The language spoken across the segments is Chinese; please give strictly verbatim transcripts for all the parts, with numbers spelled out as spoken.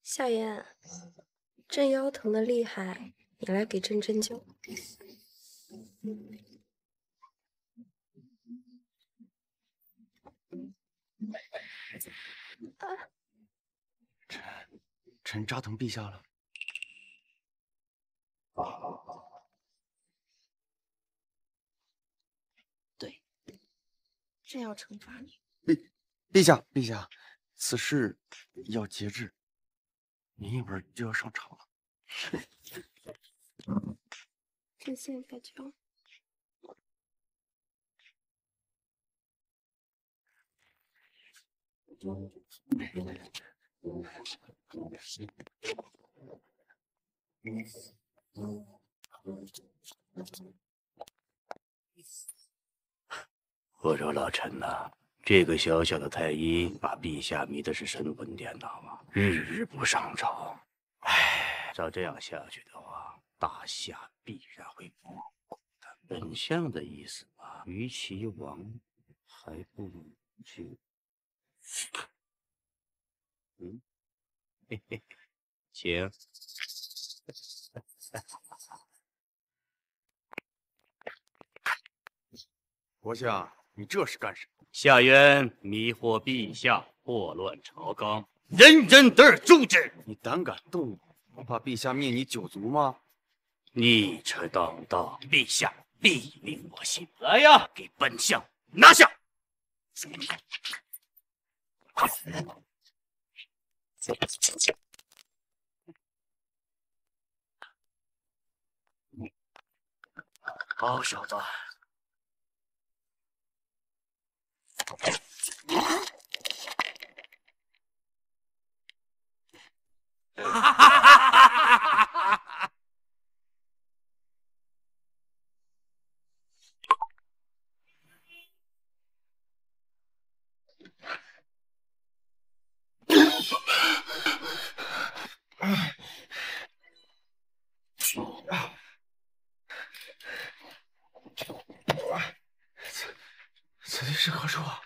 夏言，朕腰疼的厉害，你来给朕针灸。 啊！臣臣扎疼陛下了。 对，朕要惩罚你。 陛陛下，陛下，此事要节制。 您一会儿就要上场了， 朕现在就要。 我说老臣呐、啊，这个小小的太医把陛下迷的是神魂颠倒啊，日日不上朝。唉，照这样下去的话，大夏必然会亡国的。本相的意思嘛，与其亡，还不如就……嗯，嘿嘿，请。 国相，你这是干什么？ 夏渊迷惑陛下，祸乱朝纲，人人得而诛之。 你胆敢动我，不怕陛下灭你九族吗？ 逆臣当道，陛下必令我心。来呀，给本相拿下！好小子！哈哈哈哈哈！ 此此地是何处啊？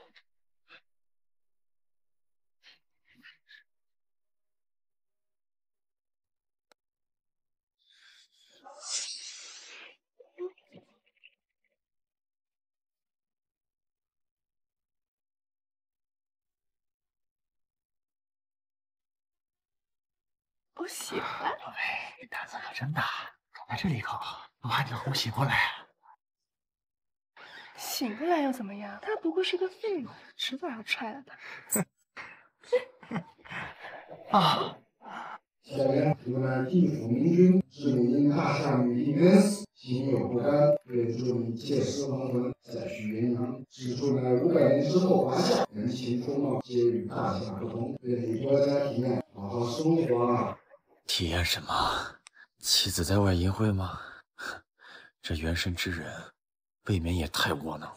我喜欢。 宝贝，你胆子可真大，敢在这里搞，我还能哄醒过来啊！ 醒过来又怎么样？他不过是个废物，迟早要踹了他。 啊！ 下面湖南地府明君知母因大夏女帝冤死，心有不甘，愿助你借尸还魂，再续元阳。指出乃五百年之后华夏，人情风貌皆与大夏不同，愿你多加体验，好好生活啊！ 体验什么？妻子在外淫秽吗？这原身之人，未免也太窝囊。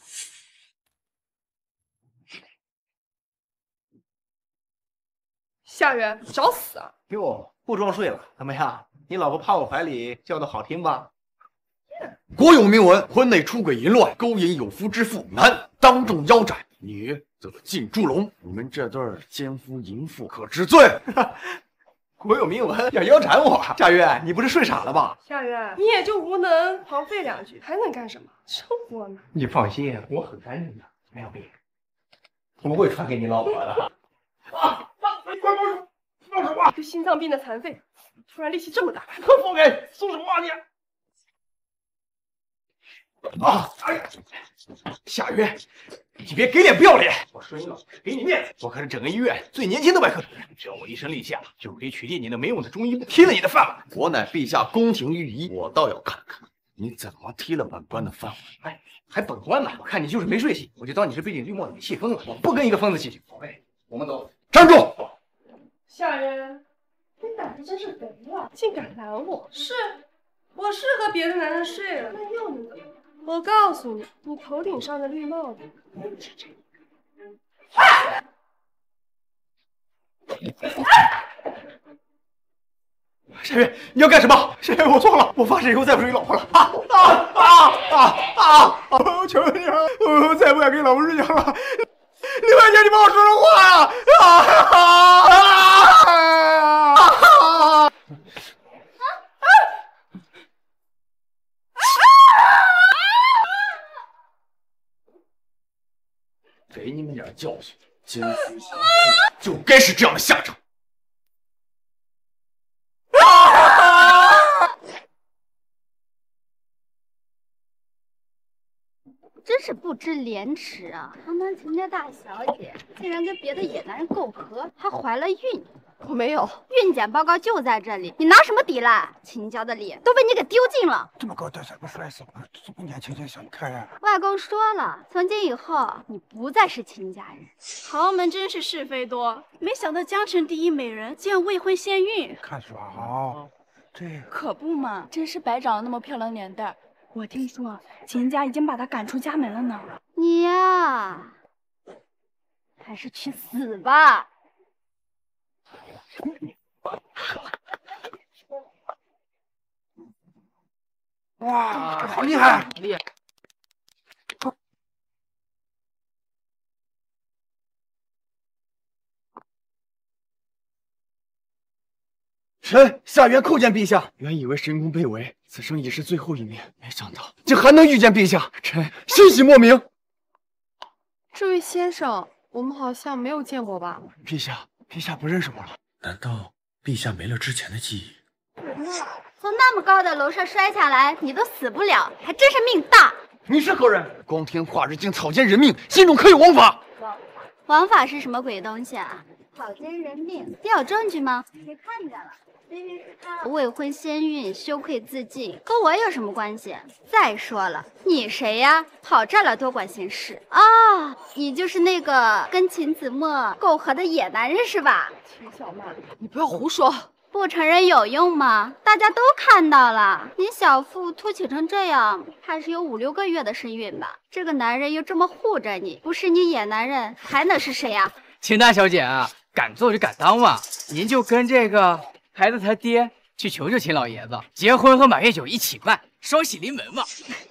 夏渊，找死啊！ 哟，不装睡了，怎么样？你老婆趴我怀里叫的好听吧？ 国有明文，婚内出轨淫乱，勾引有夫之妇，男当众腰斩，女则进猪笼。你们这对奸夫淫妇可知罪？ 国有明文，要腰斩我。夏月，你不是睡傻了吧？ 夏渊，你也就无能狂吠两句，还能干什么？真窝囊。 你放心，我很干净的，没有病，我不会传给你老婆的。啊！快放手！放手啊！ 就心脏病的残废，突然力气这么大， 放开！松手啊你！啊！哎呀，夏月，你别给脸不要脸！我顺应老师给你面子，我可是整个医院最年轻的外科主任，只要我一声令下，就可以取缔你那没用的中医部，踢了你的饭碗。 我乃陛下宫廷御医，我倒要看看你怎么踢了本官的饭碗。 哎，还本官呢？我看你就是没睡醒，我就当你是背景绿帽子给气疯了。我不跟一个疯子计较。宝贝，我们走。 站住！ 夏渊，你胆子真是肥了，竟敢拦我！是，我是和别的男人睡了，那又能怎么样？我告诉你，你头顶上的绿帽子是这个。啊！ 夏月，你要干什么？夏月，我错了，我发誓以后再不睡你老婆了。啊啊啊啊啊！我求你了，我再不敢跟你老婆睡觉了。李万姐，你帮我说说话呀！啊啊啊！ 给你们点教训，奸夫淫妇就该是这样的下场。 真是不知廉耻啊！堂堂秦家大小姐，竟然跟别的野男人媾和，还怀了孕。 我没有， 孕检报告就在这里，你拿什么抵赖？秦家的脸都被你给丢尽了。 这么高大上，不帅死了，这么年轻就想开呀？ 外公说了，从今以后你不再是秦家人。 豪门真是是非多，没想到江城第一美人竟然未婚先孕。 看书好，这个可不嘛，真是白长了那么漂亮脸蛋。我听说秦家已经把她赶出家门了呢。 你呀，还是去死吧！ 哇，好厉害！ 厉害！ 臣下元叩见陛下。原以为神功被围，此生已是最后一面，没想到竟还能遇见陛下，臣欣喜莫名。 这位先生，我们好像没有见过吧？ 陛下，陛下不认识我了？ 难道陛下没了之前的记忆？ 从那么高的楼上摔下来，你都死不了，还真是命大。 你是何人？光天化日竟草菅人命，心中可有王法？ 王法是什么鬼东西啊？草菅人命，你有证据吗？谁看见了？明明是他未婚先孕，羞愧自尽，跟我有什么关系？再说了，你谁呀？跑这儿来多管闲事啊、哦？你就是那个跟秦子墨媾和的野男人是吧？ 秦小曼，你不要胡说。 不承认有用吗？大家都看到了，你小腹凸起成这样，怕是有五六个月的身孕吧？这个男人又这么护着你，不是你野男人，还能是谁呀、啊？ 秦大小姐啊，敢做就敢当嘛，您就跟这个孩子他爹去求求秦老爷子，结婚和满月酒一起办，双喜临门嘛。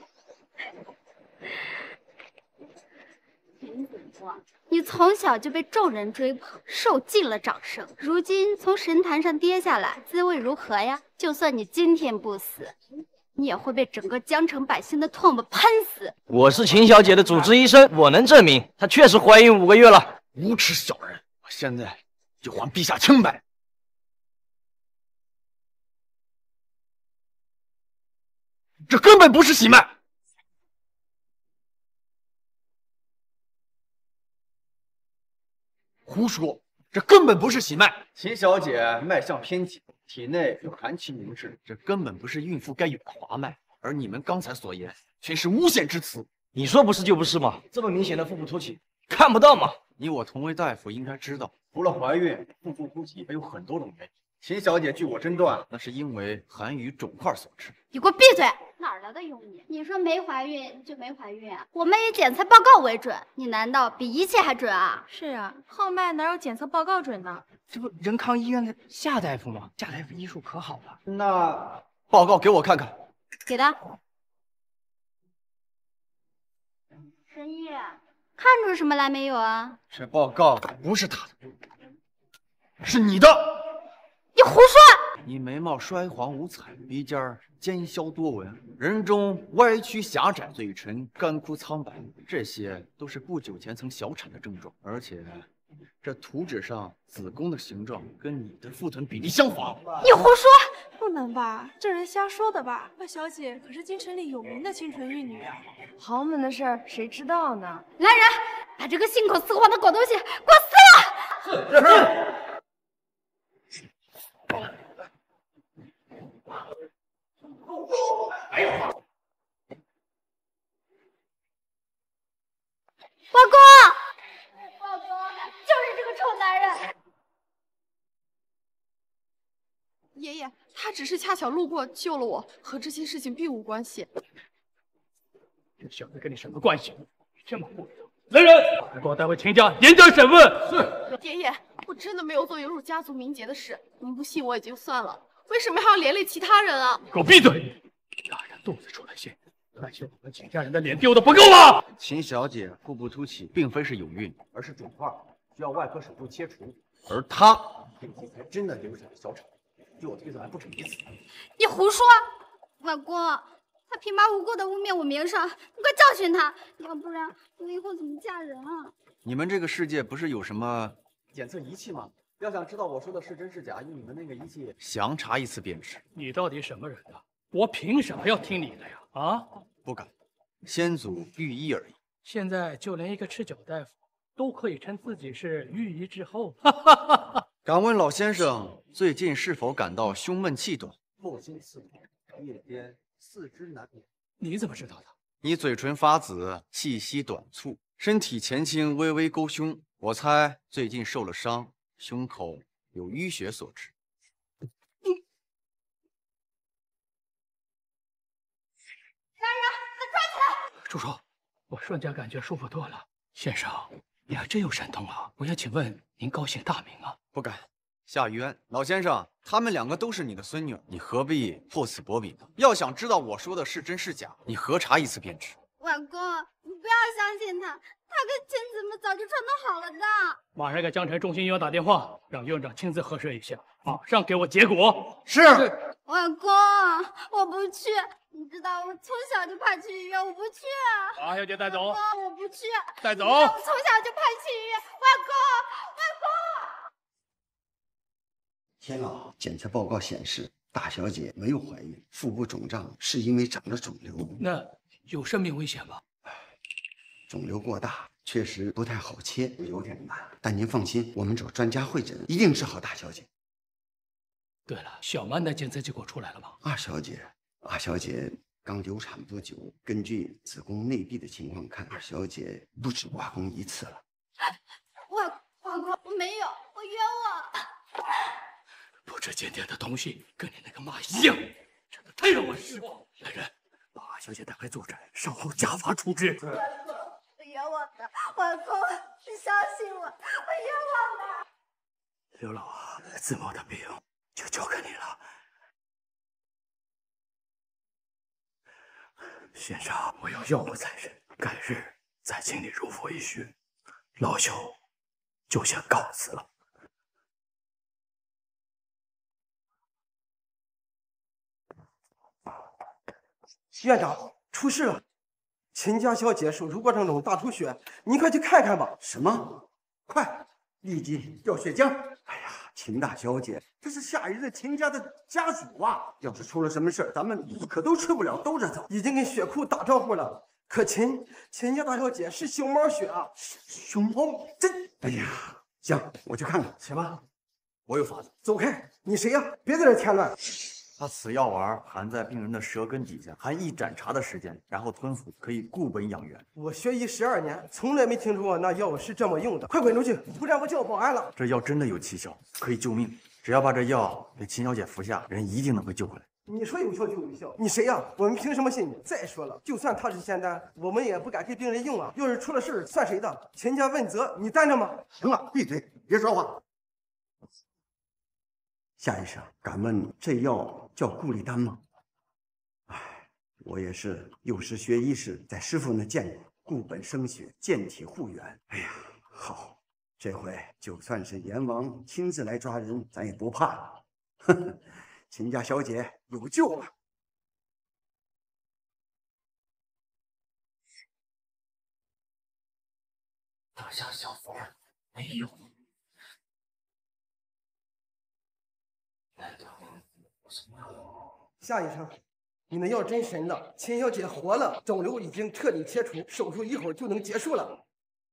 秦子墨，你从小就被众人追捧，受尽了掌声，如今从神坛上跌下来，滋味如何呀？就算你今天不死，你也会被整个江城百姓的唾沫喷死。 我是秦小姐的主治医生，我能证明她确实怀孕五个月了。 无耻小人！我现在就还陛下清白。这根本不是喜脉。胡说！这根本不是喜脉。秦小姐脉象偏紧，体内有寒气凝滞，这根本不是孕妇该有的滑脉。而你们刚才所言，全是诬陷之词。 你说不是就不是嘛？这么明显的腹部凸起，看不到吗？ 你我同为大夫，应该知道，除了怀孕，腹部凸起还有很多种原因。秦小姐，据我诊断，那是因为寒雨肿块所致。 你给我闭嘴！哪来的庸医？你说没怀孕就没怀孕啊？我们以检测报告为准，你难道比一切还准啊？ 是啊，号脉哪有检测报告准呢？ 这不仁康医院的夏大夫吗？夏大夫医术可好了。 那报告给我看看。 给他。神医，看出什么来没有啊？ 这报告不是他的，是你的。 你胡说！ 你眉毛衰黄无彩，鼻尖尖削多纹，人中歪曲狭窄，嘴唇干枯苍白，这些都是不久前曾小产的症状。而且，这图纸上子宫的形状跟你的腹臀比例相仿。 你胡说！ 不能吧？这人瞎说的吧？那小姐可是京城里有名的清纯玉女啊，豪门的事儿谁知道呢？ 来人，把这个信口雌黄的狗东西给我撕了！ 是是。 哎呦！外公，外公，就是这个臭男人。 爷爷，他只是恰巧路过救了我，和这些事情并无关系。 这小子跟你什么关系？这么不来人，快给我带回秦家严正审问。 是。爷爷，我真的没有做有辱家族名节的事，您不信我也就算了，为什么还要连累其他人啊？ 给我闭嘴！大人肚子出了血，看见我们秦家人的脸丢的不够吗？ 秦小姐腹部凸起，并非是有孕，而是肿块，需要外科手术切除。而她并非还真的流产了小产，据我推测还不止一次。 你胡说！外公， 他平白无故的污蔑我名声，你快教训他，要不然我以后怎么嫁人啊？ 你们这个世界不是有什么检测仪器吗？要想知道我说的是真是假，用你们那个仪器详查一次便知。 你到底什么人啊？我凭什么要听你的呀？啊！ 不敢，先祖御医而已。 现在就连一个赤脚大夫都可以称自己是御医之后。 敢问老先生，最近是否感到胸闷气短、腹心刺痛、夜间四肢难眠？ 你怎么知道的？ 你嘴唇发紫，气息短促，身体前倾，微微勾胸。我猜最近受了伤，胸口有淤血所致。 来人，把他抓起来！ 住手！我瞬间感觉舒服多了。先生，你还真有神通啊！我想请问您高姓大名啊？ 不敢下冤。老先生，他们两个都是你的孙女，你何必破此薄彼呢？要想知道我说的是真是假，你核查一次便知。 外公，你不要相信他，他跟亲子们早就串通好了的。 马上给江城中心医院打电话，让院长亲自核实一下，马上给我结果。 是。 外公，我不去，你知道我从小就怕去医院，我不去。 把小姐带走。 外公，我不去。 带走。 我从小就怕去医院。外公，外公。 天老，检测报告显示，大小姐没有怀孕，腹部肿胀是因为长了肿瘤。 那有生命危险吗？ 肿瘤过大，确实不太好切，有点难。但您放心，我们找专家会诊，一定治好大小姐。 对了，小曼的检测结果出来了吗？ 二小姐，二小姐刚流产不久，根据子宫内壁的情况看，二小姐不止挖宫一次了。 外外公，我没有，我冤枉。 不知检点的东西跟你那个妈一样，真的太让我失望。来人，把二小姐带回坐诊，稍后加法处置。 外公，我冤枉的，外公，你相信我，我冤枉的。 刘老啊，子墨的病就交给你了。先生，我要药物在身，改日再请你入府一叙。老朽就先告辞了。 院长，出事了！秦家小姐手术过程中大出血，你快去看看吧。 什么？快，立即调血浆！哎呀，秦大小姐，这是夏人的秦家的家属啊！要是出了什么事儿，咱们可都吃不了兜着走。 已经跟血库打招呼了，可秦秦家大小姐是熊猫血啊！ 熊猫？真……哎呀，行，我去看看。 行吧， 我有法子。 走开！你谁呀？别在这添乱！ 他此药丸含在病人的舌根底下，含一盏茶的时间，然后吞服，可以固本养元。 我学医十二年，从来没听说过那药是这么用的。快滚出去，不然我叫保安了。 这药真的有奇效，可以救命。只要把这药给秦小姐服下，人一定能被救回来。 你说有效就有效，你谁呀？我们凭什么信你？再说了，就算他是仙丹，我们也不敢给病人用啊。要是出了事算谁的？秦家问责，你担着吗？ 行了，闭嘴，别说话。夏医生，敢问这药叫固力丹吗？哎，我也是幼时学医时在师傅那见过，固本生血，健体护元。哎呀，好，这回就算是阎王亲自来抓人，咱也不怕了。呵呵，秦家小姐有救了。 大夏小佛没有。 夏医生，你那药真神了，秦小姐活了，肿瘤已经彻底切除，手术一会儿就能结束了。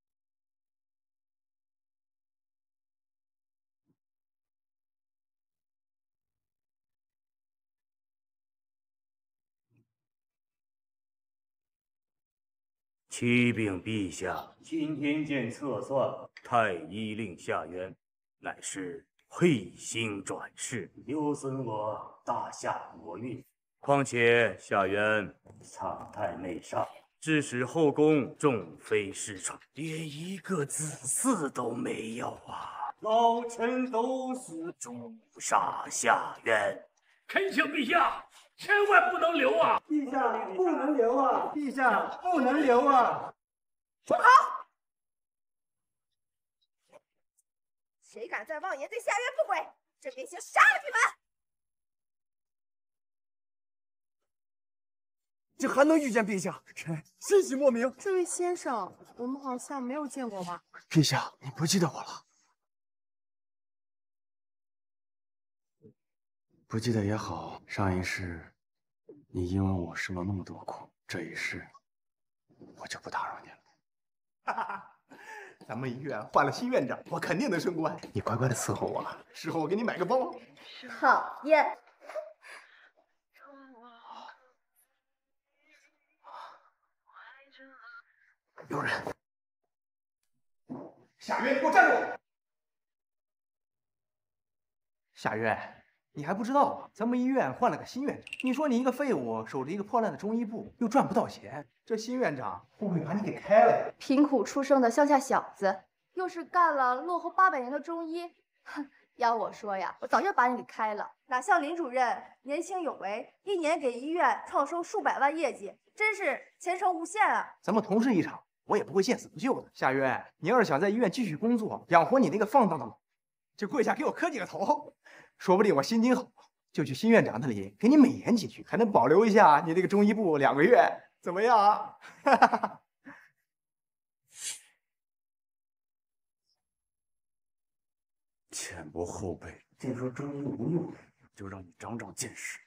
启禀陛下，今天见测算，太医令下冤，乃是彗星转世，有损我大夏国运。况且夏渊藏太内上，致使后宫众妃失宠，连一个子嗣都没有啊！老臣都死诛杀夏渊。 恳请陛下，千万不能留啊！ 陛下不能留啊！陛下不能留啊！ 住口！谁敢在妄言对夏渊不轨，朕便先杀了你们！ 竟还能遇见陛下，臣欣喜莫名。 这位先生，我们好像没有见过吧？ 陛下，你不记得我了？不记得也好，上一世你因为我受了那么多苦，这一世我就不打扰你了。 哈哈，咱们医院换了新院长，我肯定能升官。你乖乖的伺候我，事后我给你买个包。 讨厌。 有人！夏月，你给我站住！夏月，你还不知道啊？咱们医院换了个新院长。你说你一个废物，守着一个破烂的中医部，又赚不到钱，这新院长会不会把你给开了呀？ 贫苦出生的乡下小子，又是干了落后八百年的中医，哼！要我说呀，我早就把你给开了。 哪像林主任年轻有为，一年给医院创收数百万业绩，真是前程无限啊！ 咱们同事一场。我也不会见死不救的。夏月，你要是想在医院继续工作，养活你那个放荡的老，就跪下给我磕几个头，说不定我心情好，就去新院长那里给你美言几句，还能保留一下你那个中医部两个月，怎么样？ 浅薄后辈，竟说中医无用，就让你长长见识。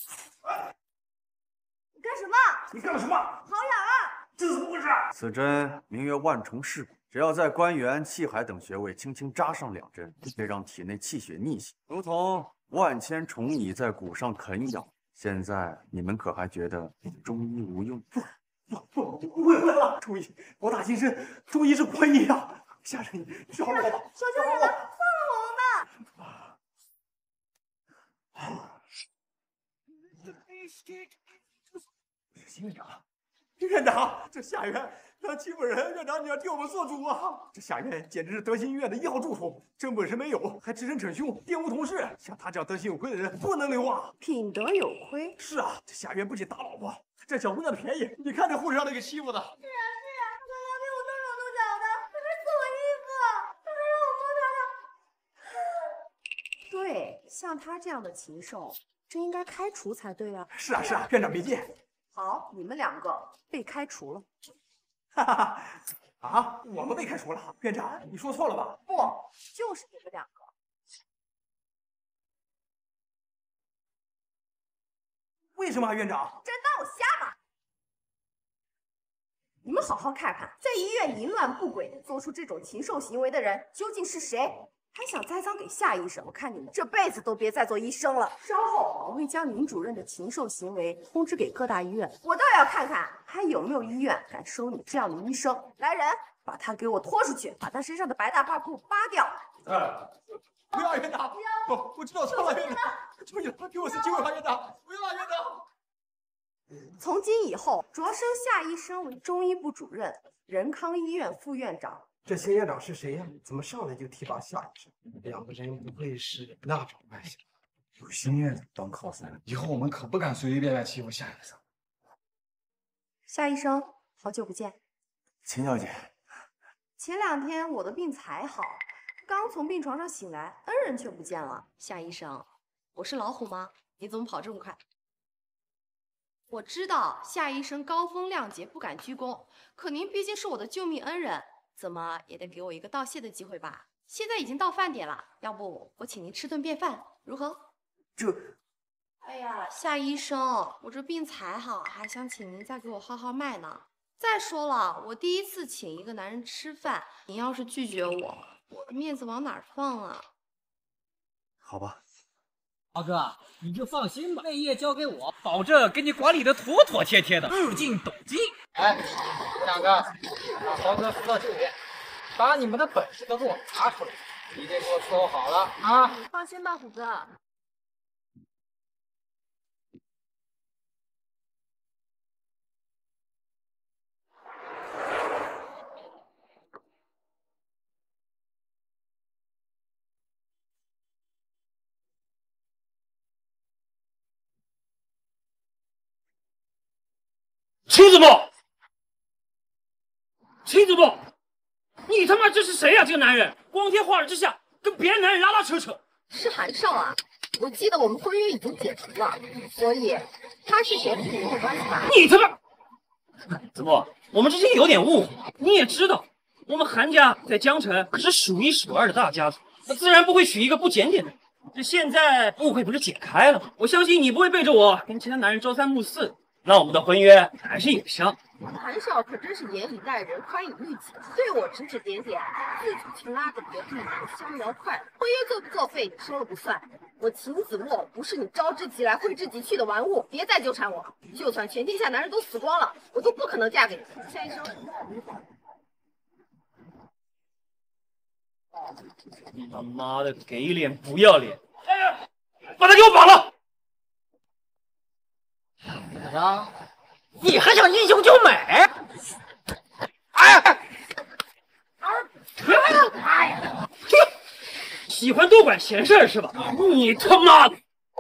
你干什么？ 你干了什么？ 好痒啊！ 这怎么回事？ 此针名曰万重试骨，只要在关元、气海等穴位轻轻扎上两针，可以让体内气血逆行，如同万千虫蚁在骨上啃咬。现在你们可还觉得中医无用？ 不不不，不会了！中医博大精深，中医是国医啊！夏神，你饶了我吧！ 求求你了，放了我们吧！ 新院长。院长，这夏元他欺负人，院长你要替我们做主啊！这夏元简直是德心医院的一号蛀虫，真本事没有，还直称逞凶，玷污同事。像他这样德行有亏的人不能留啊！ 品德有亏。 是啊，这夏元不仅打老婆，还占小姑娘的便宜。你看这护士让他给欺负的。 是啊是啊，他刚刚给我动手动脚的，他还撕我衣服，他还让我摸他的。 对，像他这样的禽兽，真应该开除才对啊！ 是啊是啊，院长别见。 好，你们两个被开除了。 哈哈哈！啊，我们被开除了？院长，你说错了吧？ 不，就是你们两个。 为什么啊，院长？ 真当我瞎吗？你们好好看看，在医院淫乱不轨、做出这种禽兽行为的人究竟是谁？还想栽赃给夏医生？我看你们这辈子都别再做医生了。稍后我会将林主任的禽兽行为通知给各大医院，我倒要看看还有没有医院敢收你这样的医生。来人，把他给我拖出去，把他身上的白大褂裤扒掉。 哎，不要院长！我我知道错了，院长，求你了，给我次机会吧，院长！不要了，院长！ 从今以后，擢升夏医生为中医部主任，仁康医院副院长。 这新院长是谁呀？怎么上来就提拔夏医生？两个人不会是那种关系？ 有新院长当靠山，以后我们可不敢随随便便欺负夏医生。 夏医生，好久不见。 秦小姐， 前两天我的病才好，刚从病床上醒来，恩人却不见了。夏医生，我是老虎吗？你怎么跑这么快？我知道夏医生高风亮节，不敢居功，可您毕竟是我的救命恩人。怎么也得给我一个道谢的机会吧？现在已经到饭点了，要不我请您吃顿便饭，如何？ 这…… 哎呀，夏医生，我这病才好，还想请您再给我号号脉呢。再说了，我第一次请一个男人吃饭，您要是拒绝我，我的面子往哪儿放啊？ 好吧， 豪哥，你就放心吧，内业交给我，保证给你管理的妥妥帖帖的，日进斗金。哎，你们两个把豪哥扶到这边，把你们的本事都给我拿出来，你得给我伺候好了啊！ 放心吧，虎哥。 秦子墨，秦子墨，你他妈这是谁呀、啊？这个男人光天化日之下跟别的男人拉拉扯扯， 是韩少啊！ 我记得我们婚约已经解除了，所以他是谁和你没有关系吧？ 你他妈！子墨，我们之间有点误会，你也知道，我们韩家在江城可是数一数二的大家族，那自然不会娶一个不检点的人。这现在误会不是解开了吗？我相信你不会背着我跟其他男人朝三暮四，那我们的婚约还是有效。 韩少可真是严以待人，宽以律己，对我指指点点，自主情拉着别处相聊快，婚约作不作废，你说了不算。我秦子墨不是你招之即来挥之即去的玩物，别再纠缠我。就算全天下男人都死光了，我都不可能嫁给你。夏医生， 你他妈的给脸不要脸！哎，把他给我绑了！ 怎么着？你还想英雄救美？ 哎！哎呀！喜欢多管闲事是吧？你他妈的！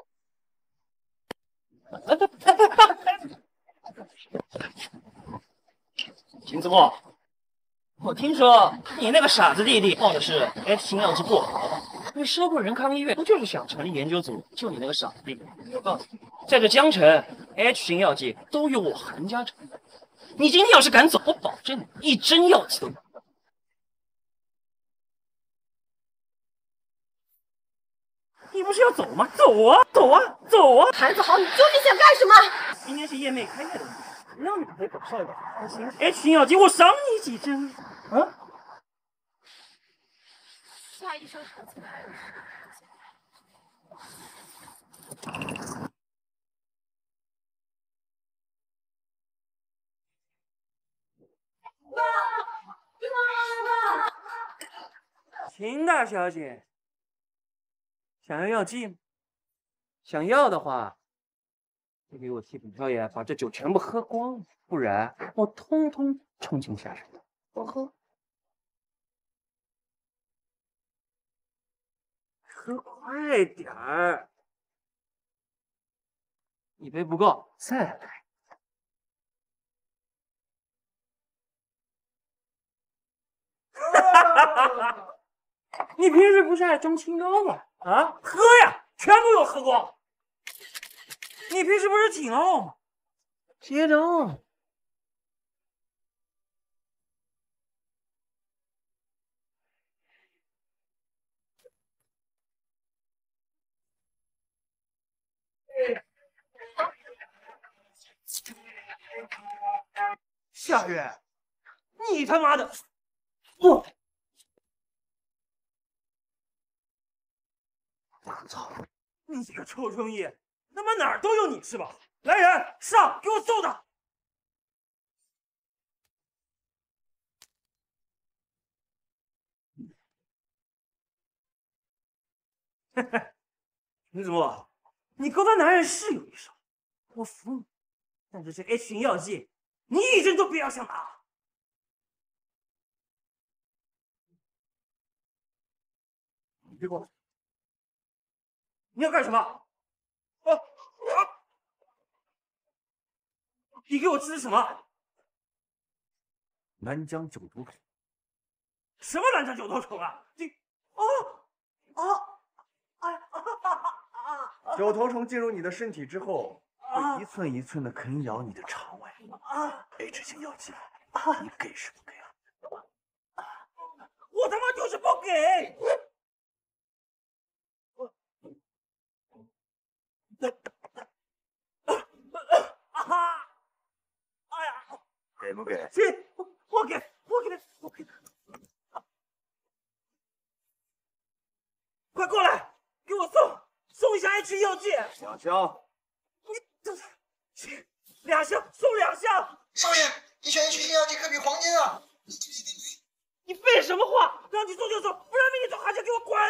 秦子墨，我听说你那个傻子弟弟报的是 H 型药剂过河吧？你收购仁康医院不就是想成立研究组救你那个傻子弟弟？我告诉你，在这江城 ，H 型药剂都由我韩家承担。你今天要是敢走，我保证你一针药剂都没有。你不是要走吗？走啊，走啊，走啊！ 韩子豪，你究竟想干什么？ 今天是夜妹开业的日子，让你陪本少爷开心。H 型药剂，我赏你几针。啊？ 夏医生说起来秦大小姐，想要药剂吗？想要的话，就给我替本少爷把这酒全部喝光，不然我通通冲进下水。我喝，喝快点儿，一杯不够，再来。你平时不是爱装清高吗？啊，喝呀，全部给我喝光！你平时不是挺傲吗？接着傲。夏月，你他妈的，我！我操！你这个臭生意，他妈哪儿都有你是吧？来人，上，给我揍他！嘿嘿，秦子墨，你勾搭男人是有一手，我服你。但这是 H 型药剂，你一针都不要想拿。你别过来！你要干什么？啊啊！你给我吃什么？ 南疆九毒虫。 什么南疆九毒虫啊？你啊啊！哎啊！ 九头虫进入你的身体之后，会一寸一寸的啃咬你的肠胃。 啊 ！H 型药剂，你给是不给啊？ 我他妈就是不给！啊哈！哎呀！ 给不给？ 给，我我给，我给，我给。快过来，给我送送一箱 H 药剂。 两箱。 你这行，两箱送两箱。 少爷，一箱 H 型药剂可比黄金啊！ 你废什么话？让你送就送，不然明天从韩家给我滚！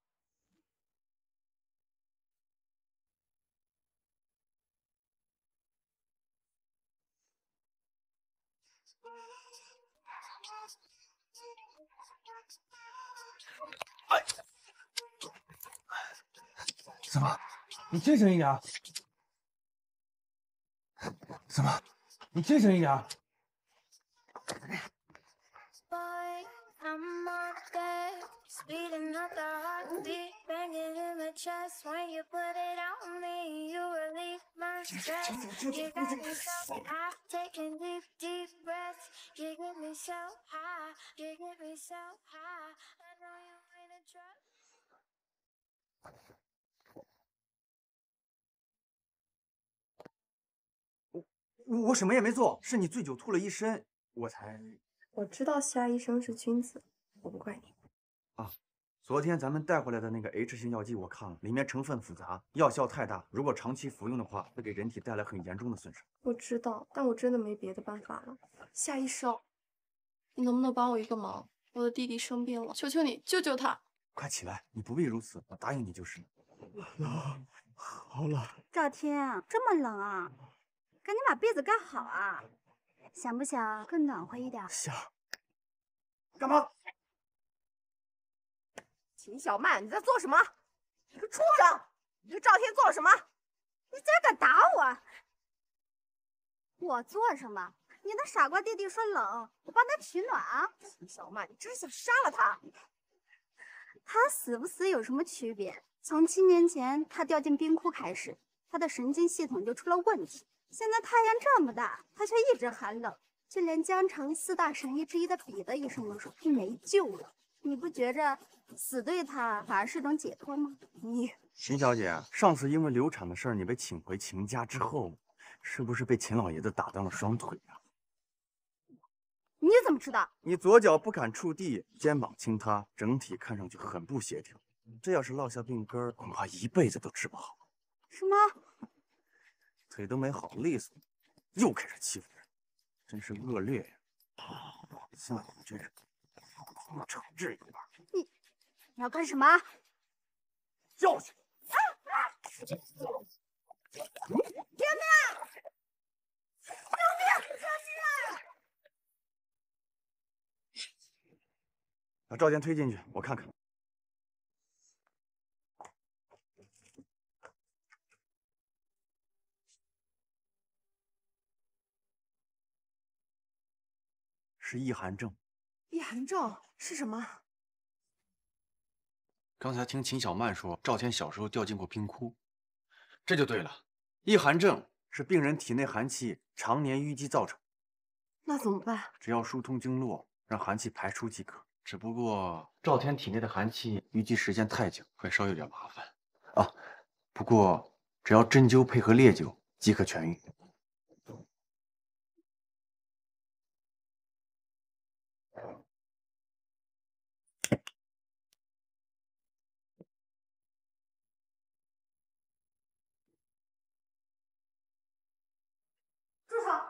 哎，怎么？你精神一点。怎么？你精神一点。 Speeding up the heartbeat, banging in my chest when you put 我我什么也没做，是你醉酒吐了一身，我才…… 我知道夏医生是君子，我不怪你。 啊，昨天咱们带回来的那个 H 型药剂我看了，里面成分复杂，药效太大，如果长期服用的话，会给人体带来很严重的损伤。 我知道，但我真的没别的办法了。夏医生，你能不能帮我一个忙？我的弟弟生病了，求求你救救他！ 快起来，你不必如此，我答应你就是。啊，好了。 赵天，这么冷啊，赶紧把被子盖好啊！想不想更暖和一点？ 想。干嘛？ 秦小曼，你在做什么？你个畜生！你对赵天做了什么？ 你竟然敢打我！我做什么？你那傻瓜弟弟说冷，我帮他取暖啊！ 秦小曼，你真是想杀了他！ 他死不死有什么区别？从七年前他掉进冰窟开始，他的神经系统就出了问题。现在太阳这么大，他却一直寒冷，就连江城四大神医之一的彼得医生都说没救了。你不觉着死对他反而是种解脱吗？你秦小姐，上次因为流产的事儿，你被请回秦家之后，是不是被秦老爷子打断了双腿啊？ 你怎么知道？ 你左脚不敢触地，肩膀轻塌，整体看上去很不协调。这要是落下病根儿，恐怕一辈子都治不好。 什么？ 腿都没好利索，又开始欺负人，真是恶劣呀！像你这人，惩治一把。 你你要干什么？ 教训！ 啊啊！救命！救命！小心啊！ 把赵天推进去，我看看。是易寒症。 易寒症是什么？ 刚才听秦小曼说，赵天小时候掉进过冰窟，这就对了。易寒症是病人体内寒气常年淤积造成。 那怎么办？ 只要疏通经络，让寒气排出即可。 只不过赵天体内的寒气淤积时间太久，会稍有点麻烦啊。不过只要针灸配合烈酒，即可痊愈。 住手！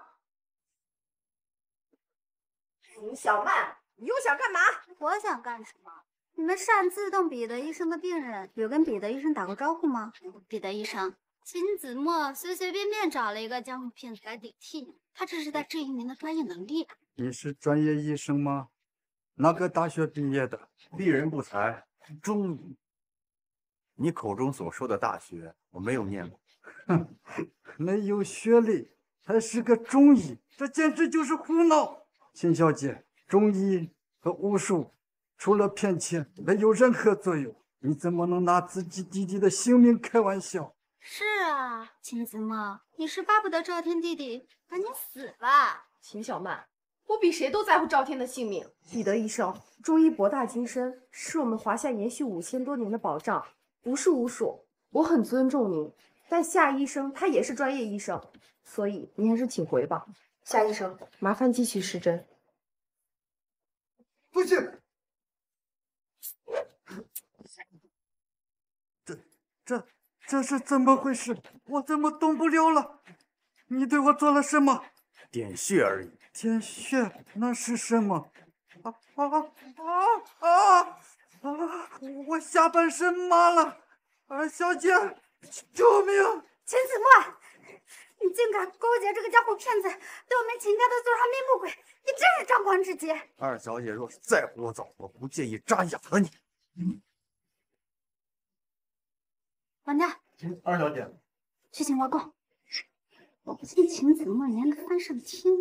秦小曼，你又想干嘛？ 我想干什么？你们擅自动彼得医生的病人，有跟彼得医生打过招呼吗？彼得医生，秦子墨随随便便找了一个江湖骗子来顶替你，他这是在质疑您的专业能力。 你是专业医生吗？哪个大学毕业的？ 鄙人不才，中医。你口中所说的大学，我没有念过。 哼，没有学历，还是个中医，这简直就是胡闹！秦小姐，中医和巫术除了骗钱，没有任何作用。你怎么能拿自己弟弟的性命开玩笑？ 是啊，秦子墨，你是巴不得赵天弟弟赶紧死吧？ 秦小曼，我比谁都在乎赵天的性命。彼得医生，中医博大精深，是我们华夏延续五千多年的保障，不是巫术。我很尊重您，但夏医生他也是专业医生，所以您还是请回吧。夏医生，麻烦继续施针。 不行，这这这是怎么回事？我怎么动不了了？你对我做了什么？ 点穴而已。 点穴那是什么？啊啊啊啊啊！我下半身麻了。二小姐，救命！ 秦子墨，你竟敢勾结这个江湖骗子，对我们秦家的做上面目鬼，你真是张狂之极！ 二小姐若是再聒噪，我不介意扎哑了你。 王家， 二小姐， 去请外公。我不信秦子墨连个翻上天。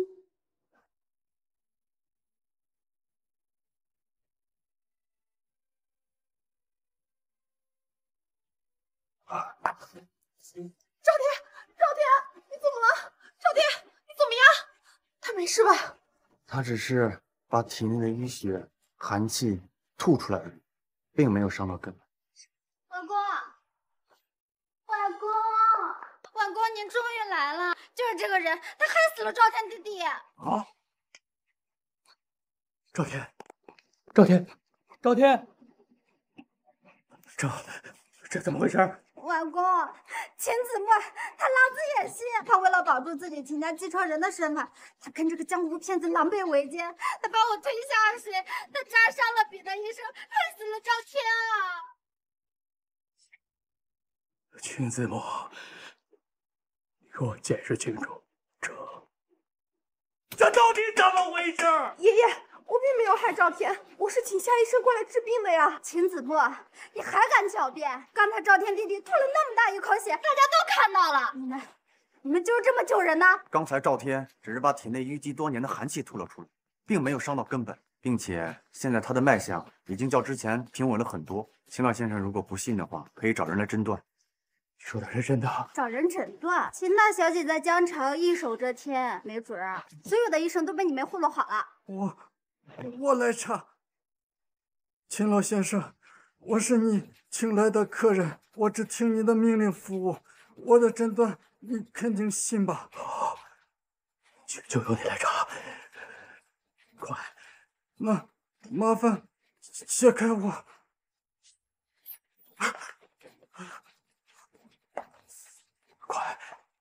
赵天，赵天！ 他没事吧？ 他只是把体内的淤血、寒气吐出来而已，并没有伤到根本。 外公，外公，外公，您终于来了！就是这个人，他害死了赵天弟弟。 啊！赵天，赵天，赵天，这这怎么回事？ 外公，秦子墨他狼子野心，他为了保住自己秦家继承人的身份，他跟这个江湖骗子狼狈为奸，他把我推下水，他扎伤了彼得医生，害死了赵天啊！ 秦子墨，你给我解释清楚，这这到底怎么回事？ 爷爷，我并没有害赵天，我是请夏医生过来治病的呀。 秦子墨，你还敢狡辩？刚才赵天弟弟吐了那么大一口血，大家都看到了。你们，你们就是这么救人呢？ 刚才赵天只是把体内淤积多年的寒气吐了出来，并没有伤到根本，并且现在他的脉象已经较之前平稳了很多。秦老先生如果不信的话，可以找人来诊断。 说的是真的？ 找人诊断？秦大小姐在江城一手遮天，没准儿所有的医生都被你们糊弄好了。 我我来查。秦老先生，我是你请来的客人，我只听你的命令服务。我的诊断你肯定信吧？ 就就由你来查，快！ 那麻烦解开我。 快！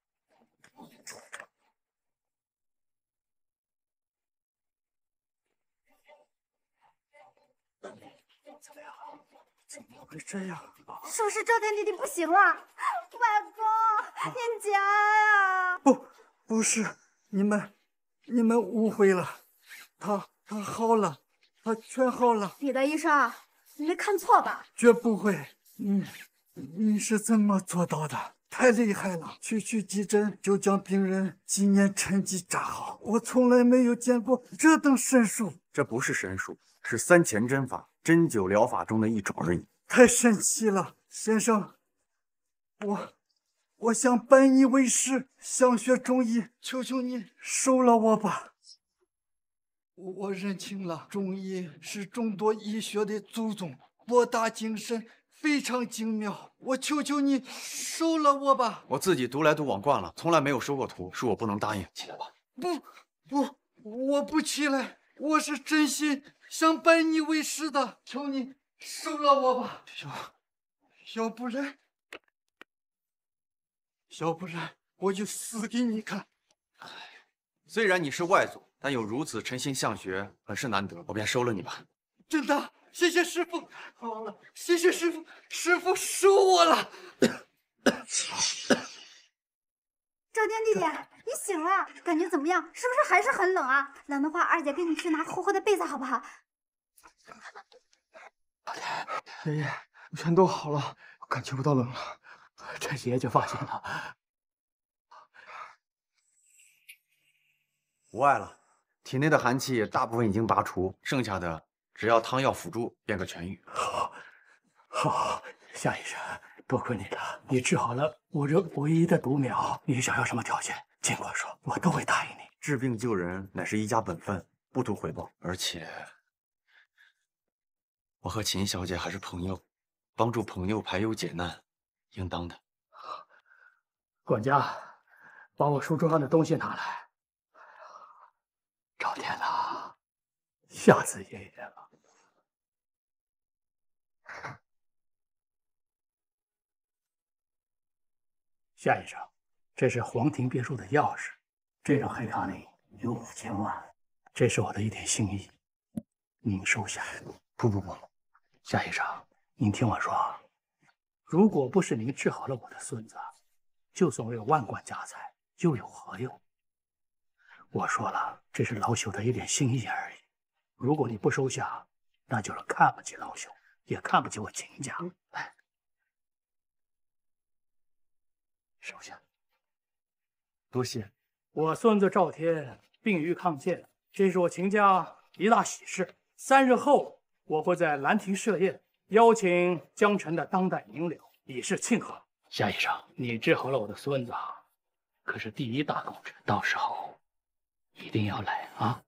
怎么样？ 怎么会这样？ 是不是赵天弟弟不行了？外公，您家呀！ 不，不是，你们，你们误会了，他他好了，他全好了。 彼得医生，你没看错吧？ 绝不会。你你是怎么做到的？太厉害了！区区几针就将病人几年沉积扎好，我从来没有见过这等神术。 这不是神术，是三钱针法，针灸疗法中的一种而已。 太神奇了，先生，我我想拜你为师，想学中医，求求你收了我吧。我我认清了，中医是众多医学的祖宗，博大精深，非常精妙。我求求你收了我吧。 我自己独来独往惯了，从来没有收过徒，是我不能答应。起来吧。 不不，我不起来，我是真心想拜你为师的，求你收了我吧。要要不然，要不然我就死给你看。 虽然你是外祖，但有如此诚心向学，很是难得，我便收了你吧。 真的，谢谢师傅。好了，谢谢师傅，师傅收我了。 赵天弟弟，你醒了，感觉怎么样？是不是还是很冷啊？冷的话，二姐给你去拿厚厚的被子，好不好？ 爷爷，全都好了，感觉不到冷了， 这爷爷就放心了。 无碍了， 体内的寒气大部分已经拔除，剩下的只要汤药辅助便可痊愈。 好，好，夏医生，多亏你了，你治好了我这唯一的独苗。你想要什么条件，尽管说，我都会答应你。 治病救人乃是一家本分，不图回报。 而且，我和秦小姐还是朋友，帮助朋友排忧解难，应当的。 管家，把我书桌上的东西拿来。赵天呐，吓死爷爷了！夏医生，这是皇庭别墅的钥匙，这张黑卡里有五千万，这是我的一点心意，您收下。 不不不， 夏医生，您听我说，如果不是您治好了我的孙子，就算我有万贯家财，又有何用？我说了，这是老朽的一点心意而已。如果你不收下，那就是看不起老朽，也看不起我秦家。来，收下。 多谢。 我孙子赵天病愈康健，这是我秦家一大喜事。三日后，我会在兰亭设宴，邀请江城的当代名流，以示庆贺。夏医生，你治好了我的孙子，可是第一大功臣，到时候一定要来啊！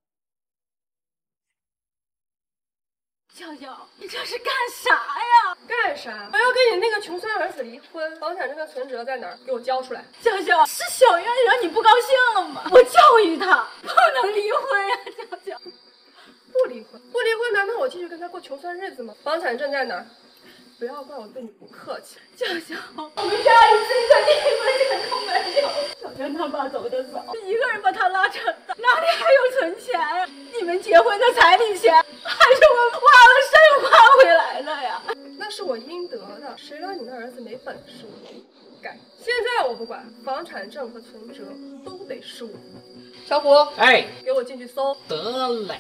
笑笑，你这是干啥呀？干啥？我要跟你那个穷酸儿子离婚，房产证和存折在哪儿？给我交出来！笑笑，是小月惹你不高兴了吗？我教育他，不能离婚呀，笑笑。不离婚，不离婚，难道我继续跟他过穷酸日子吗？房产证在哪儿？不要怪我对你不客气，笑笑，我们家里这个一分钱都没有。小娟他爸走的早，一个人把他拉扯大，哪里还有存钱呀？你们结婚的彩礼钱，还是我花了肾花回来的呀？那是我应得的，谁让你那儿子没本事？改，现在我不管，房产证和存折都得是我的。小虎， 哎， 给我进去搜。 得嘞。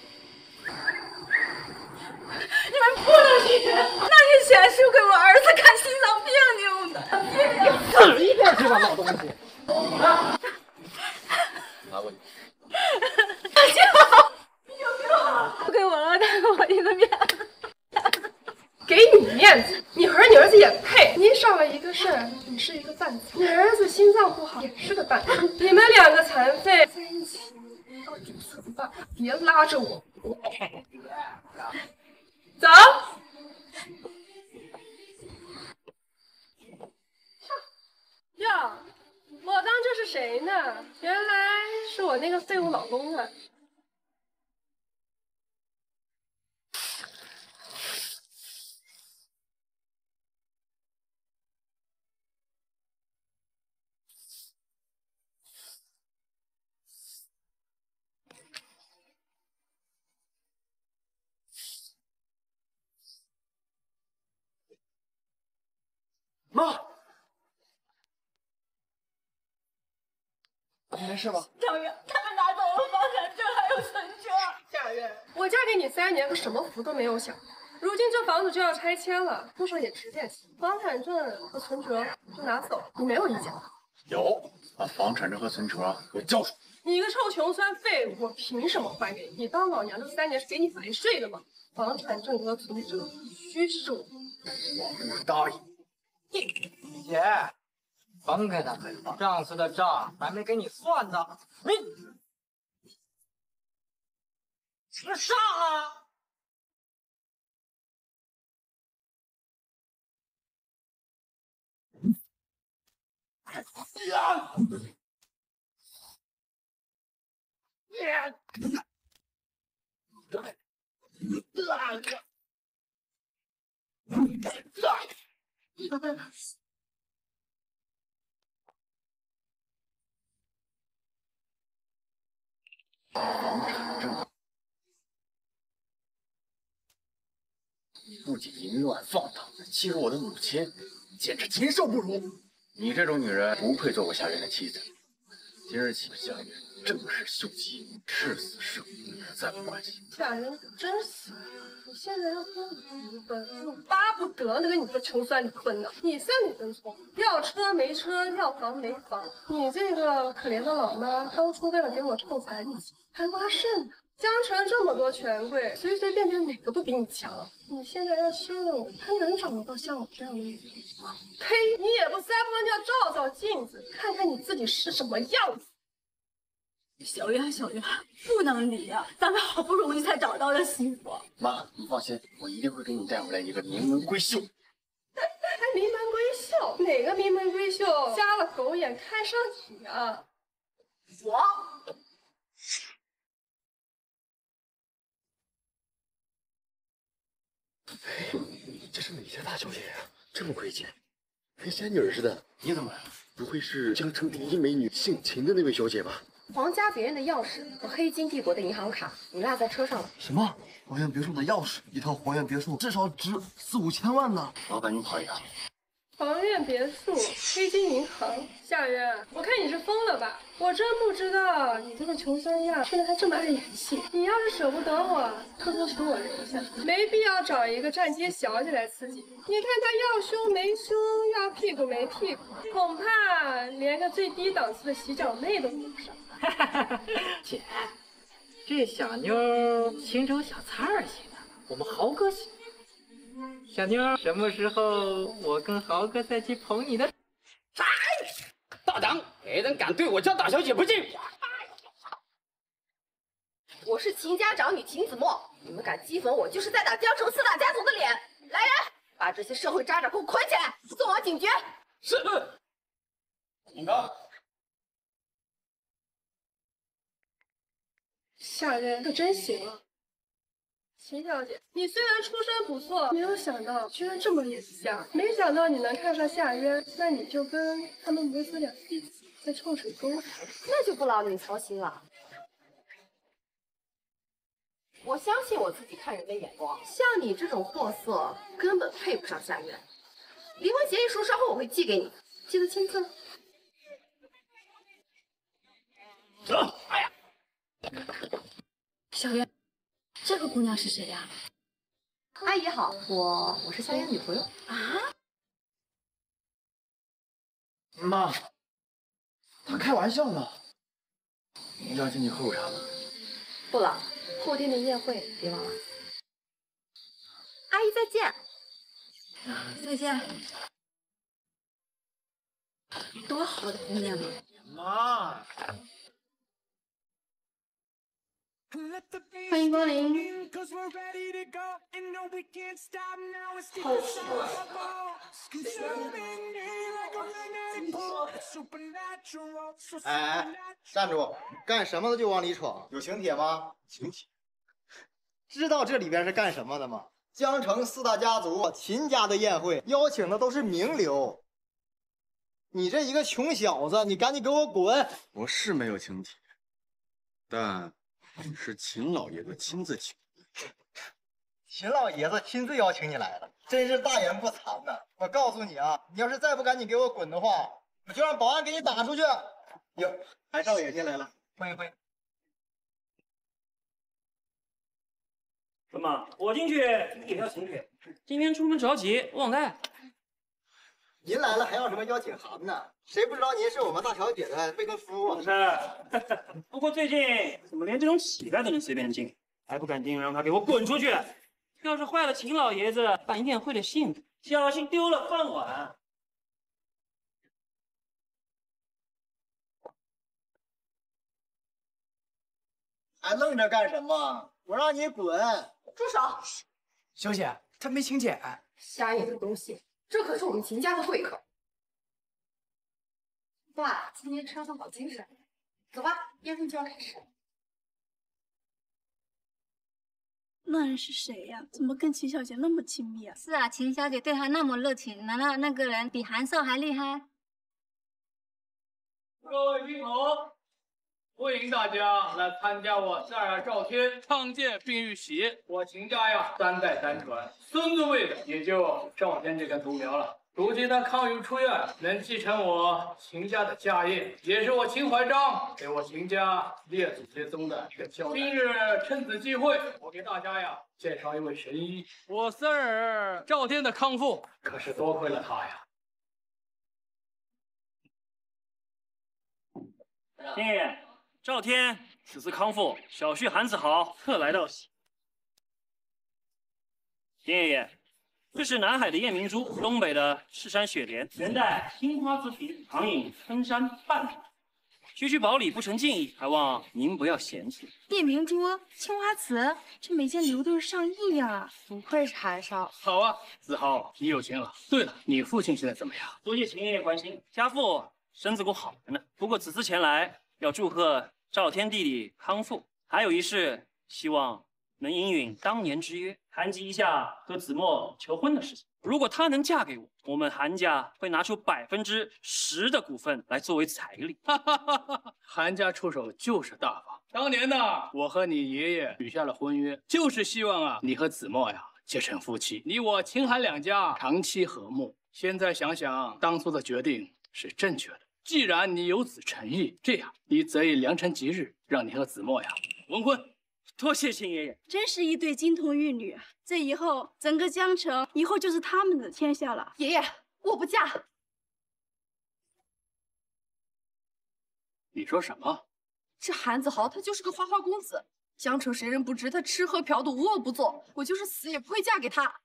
你们不能离，那些钱是给我儿子看心脏病用的。 你死一边去吧，老东西！ 拿过去。 大姐，有病啊！不给我了，他给我一个面子。给你面子，你和你儿子也配？你少了一个肾，你是一个半残；你儿子心脏不好，也是个半残。你们两个残废在一起，到底怎么办？别拉着我。走。呀，我当这是谁呢？原来是我那个废物老公啊！ 妈，你没事吧？ 小月，他们拿走了房产证还有存折。夏月，我嫁给你三年，可什么福都没有享。如今这房子就要拆迁了，多少也值点钱。房产证和存折就拿走，你没有意见吧？ 有，把房产证和存折给我交出来。 你一个臭穷酸废物，我凭什么还给你？你当老娘这三年是给你白睡的吗？房产证和存折必须是我。 我不会答应。 姐，分开他们吧，上次的账还没给你算呢。你吃上啊！呀！ 房产证，你不仅淫乱放荡，欺负我的母亲，简直禽兽不如！你这种女人不配做我夏月的妻子。今日起，夏月正式休妻，誓死生不再无关系。 夏月，你真行！你现在要跟我离婚，我巴不得跟你这穷酸离婚呢。你算哪根葱？要车没车，要房没房。你这个可怜的老妈，当初为了给我凑彩礼钱，还挖肾呢。江城这么多权贵，随随便便哪个不比你强？你现在要休了我，还能找得到像我这样的女人吗？呸！你也不三不五就要照照镜子，看看你自己是什么样子。 小月，小月，不能离啊！咱们好不容易才找到的媳妇。 妈，你放心，我一定会给你带回来一个名门闺秀。 还名门闺秀？哪个名门闺秀瞎了狗眼看上你啊？我。 这是哪家大小姐呀、啊？这么贵贱，跟仙女似的。你怎么来了？不会是江城第一美女姓秦的那位小姐吧？ 皇家别院的钥匙和黑金帝国的银行卡，你落在车上了。 什么？皇苑别墅的钥匙？一套皇苑别墅至少值四五千万呢。 老板，你跑一趟。 皇苑别墅，黑金银行，夏月，我看你是疯了吧？我真不知道你这个穷酸样，现在还这么爱演戏。你要是舍不得我，偷偷求我留下，没必要找一个站街小姐来刺激。你看他要胸没胸，要屁股没屁股，恐怕连个最低档次的洗脚妹都比不上。 姐，这小妞清粥小菜儿型的，我们豪哥喜。小妞，什么时候我跟豪哥再去捧你的？ 大胆！别人敢对我家大小姐不敬！ 我是秦家长女秦子墨，你们敢讥讽我，就是在打江城四大家族的脸。来人，把这些社会渣渣给我捆起来，送往警局。 是。警告。 夏人可真行啊！秦小姐，你虽然出身不错，没有想到居然这么眼瞎。没想到你能看上夏渊，那你就跟他们母子俩一起在臭水沟。 那就不劳你操心了。我相信我自己看人的眼光，像你这种货色根本配不上夏渊。离婚协议书稍后我会寄给你，记得签字。 走，哎呀！ 小渊，这个姑娘是谁呀？ 阿姨好，我我是夏渊女朋友。 啊？ 妈，他开玩笑呢。你要进去喝口茶吗？ 不了，后天的宴会别忘了。阿姨再见。 再见。多好的姑娘啊！ 妈。 欢迎光临。 哎哎，站住！干什么的就往里闯，有请帖吗？请帖。知道这里边是干什么的吗？江城四大家族秦家的宴会，邀请的都是名流。你这一个穷小子，你赶紧给我滚！ 我是没有请帖，但是秦老爷子亲自请。 秦老爷子亲自邀请你来了，真是大言不惭呐！我告诉你啊，你要是再不赶紧给我滚的话，我就让保安给你打出去。哟，韩少爷进来了，欢迎欢迎。 怎么，我进去也要请帖？今天出门着急，忘带。 您来了还要什么邀请函呢？谁不知道您是我们大小姐的未婚夫啊？ 不是，不过最近怎么连这种乞丐都能随便进？还不赶紧让他给我滚出去！要是坏了秦老爷子办宴会的兴致，小心丢了饭碗。 还愣着干什么？我让你滚！ 住手！ 小姐，他没请柬。 瞎眼的东西，这可是我们秦家的贵客。爸，今天吃的好精神。走吧，宴会就要开始。 那人是谁呀？怎么跟秦小姐那么亲密啊？ 是啊，秦小姐对他那么热情，难道那个人比韩少还厉害？ 各位宾侯，欢迎大家来参加我夏儿赵天创建并玉玺。我秦家呀，三代单传，孙子辈的也就赵天这根独苗了。如今他康裕出院，能继承我秦家的家业，也是我秦怀章给我秦家列祖列宗的一个交代。今日趁此机会，我给大家呀介绍一位神医，我孙儿赵天的康复，可是多亏了他呀。 天爷，赵天此次康复，小婿韩子豪特来道喜。天爷爷。这是南海的夜明珠，东北的赤山雪莲，元代青花瓷瓶，常饮春山半瓶。区区薄礼不成敬意，还望您不要嫌弃。 夜明珠、青花瓷，这每件礼物都是上亿呀！ 不愧是韩少。 好啊，子豪，你有钱了。对了，你父亲现在怎么样？ 多谢秦爷爷关心，家父身子骨好着呢。不过此次前来，要祝贺赵天弟弟康复，还有一事，希望能应允当年之约，谈及一下和子墨求婚的事情。如果她能嫁给我，我们韩家会拿出百分之十的股份来作为彩礼。 哈哈哈哈！韩家出手就是大方。当年呢，我和你爷爷许下了婚约，就是希望啊，你和子墨呀结成夫妻，你我秦韩两家长期和睦。现在想想，当初的决定是正确的。既然你有此诚意，这样你择一良辰吉日，让你和子墨呀完婚。 多谢秦爷爷， 真是一对金童玉女啊！这以后整个江城以后就是他们的天下了。 爷爷，我不嫁。 你说什么？ 这韩子豪他就是个花花公子，江城谁人不知他吃喝嫖赌无恶不作，我就是死也不会嫁给他。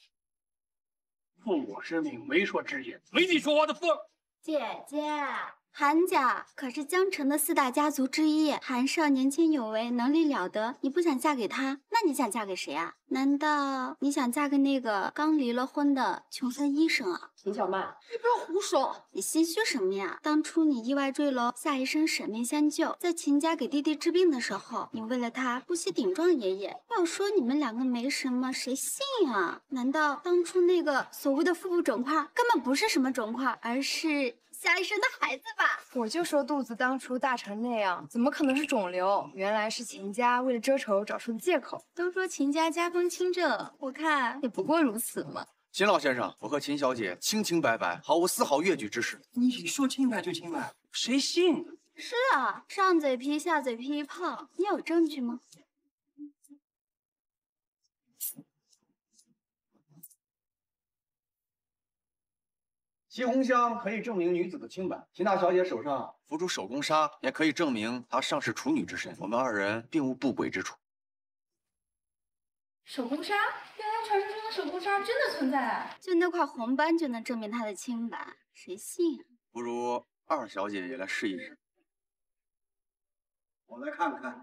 父我之命，媒妁之言，没你说话的份儿。 姐姐， 韩家可是江城的四大家族之一，韩少年轻有为，能力了得。你不想嫁给他，那你想嫁给谁啊？难道你想嫁给那个刚离了婚的穷酸医生啊？ 秦小曼，你不要胡说！ 你心虚什么呀？当初你意外坠楼，夏医生舍命相救，在秦家给弟弟治病的时候，你为了他不惜顶撞爷爷。要说你们两个没什么，谁信啊？难道当初那个所谓的腹部肿块根本不是什么肿块，而是夏医生的孩子吧？ 我就说肚子当初大成那样，怎么可能是肿瘤？原来是秦家为了遮丑找出的借口。 都说秦家家风清正，我看也不过如此嘛。 秦老先生，我和秦小姐清清白白，毫无丝毫越矩之事。 你说清白就清白，谁信？ 是啊，上嘴皮下嘴皮一碰，你有证据吗？ 吸红香可以证明女子的清白，秦大小姐手上浮出手工纱，也可以证明她尚是处女之身。我们二人并无不轨之处。 手工纱，原来传说中的手工纱真的存在啊！ 就那块红斑就能证明她的清白，谁信啊？ 不如二小姐也来试一试。 我来看看。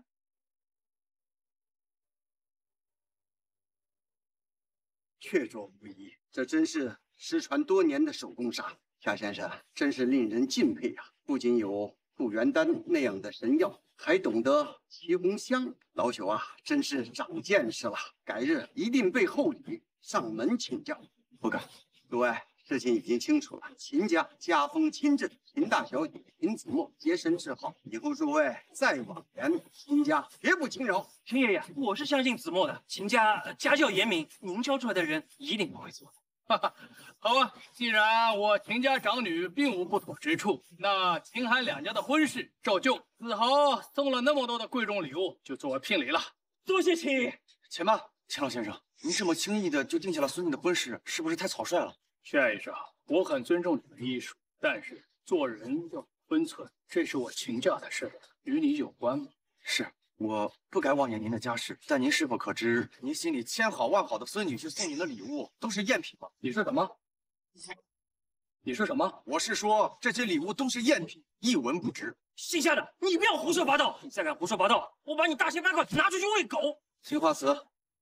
确凿无疑，这真是失传多年的手工纱。夏先生真是令人敬佩啊！不仅有固元丹那样的神药，还懂得吸红香。老朽啊，真是长见识了。改日一定备厚礼上门请教。不敢，诸位，事情已经清楚了。秦家家风清正，秦大小姐秦子墨洁身自好。以后诸位再妄言秦家，绝不轻饶。 秦爷爷，我是相信子墨的，秦家家教严明，您教出来的人一定不会错的。 哈哈，好啊！既然我秦家长女并无不妥之处，那秦韩两家的婚事照旧。子豪送了那么多的贵重礼物，就作为聘礼了。 多谢秦爷。 且慢，秦老先生，您这么轻易的就定下了孙女的婚事，是不是太草率了？ 夏医生，我很尊重你的医术，但是做人要有分寸，这是我秦家的事，与你有关吗？ 是。我不该妄言您的家事，但您是否可知，您心里千好万好的孙女去送您的礼物都是赝品吗？ 你说什么？你说什么？ 我是说这些礼物都是赝品，一文不值。 姓夏的，你不要胡说八道！你再敢胡说八道，我把你大卸八块拿出去喂狗！ 青花瓷，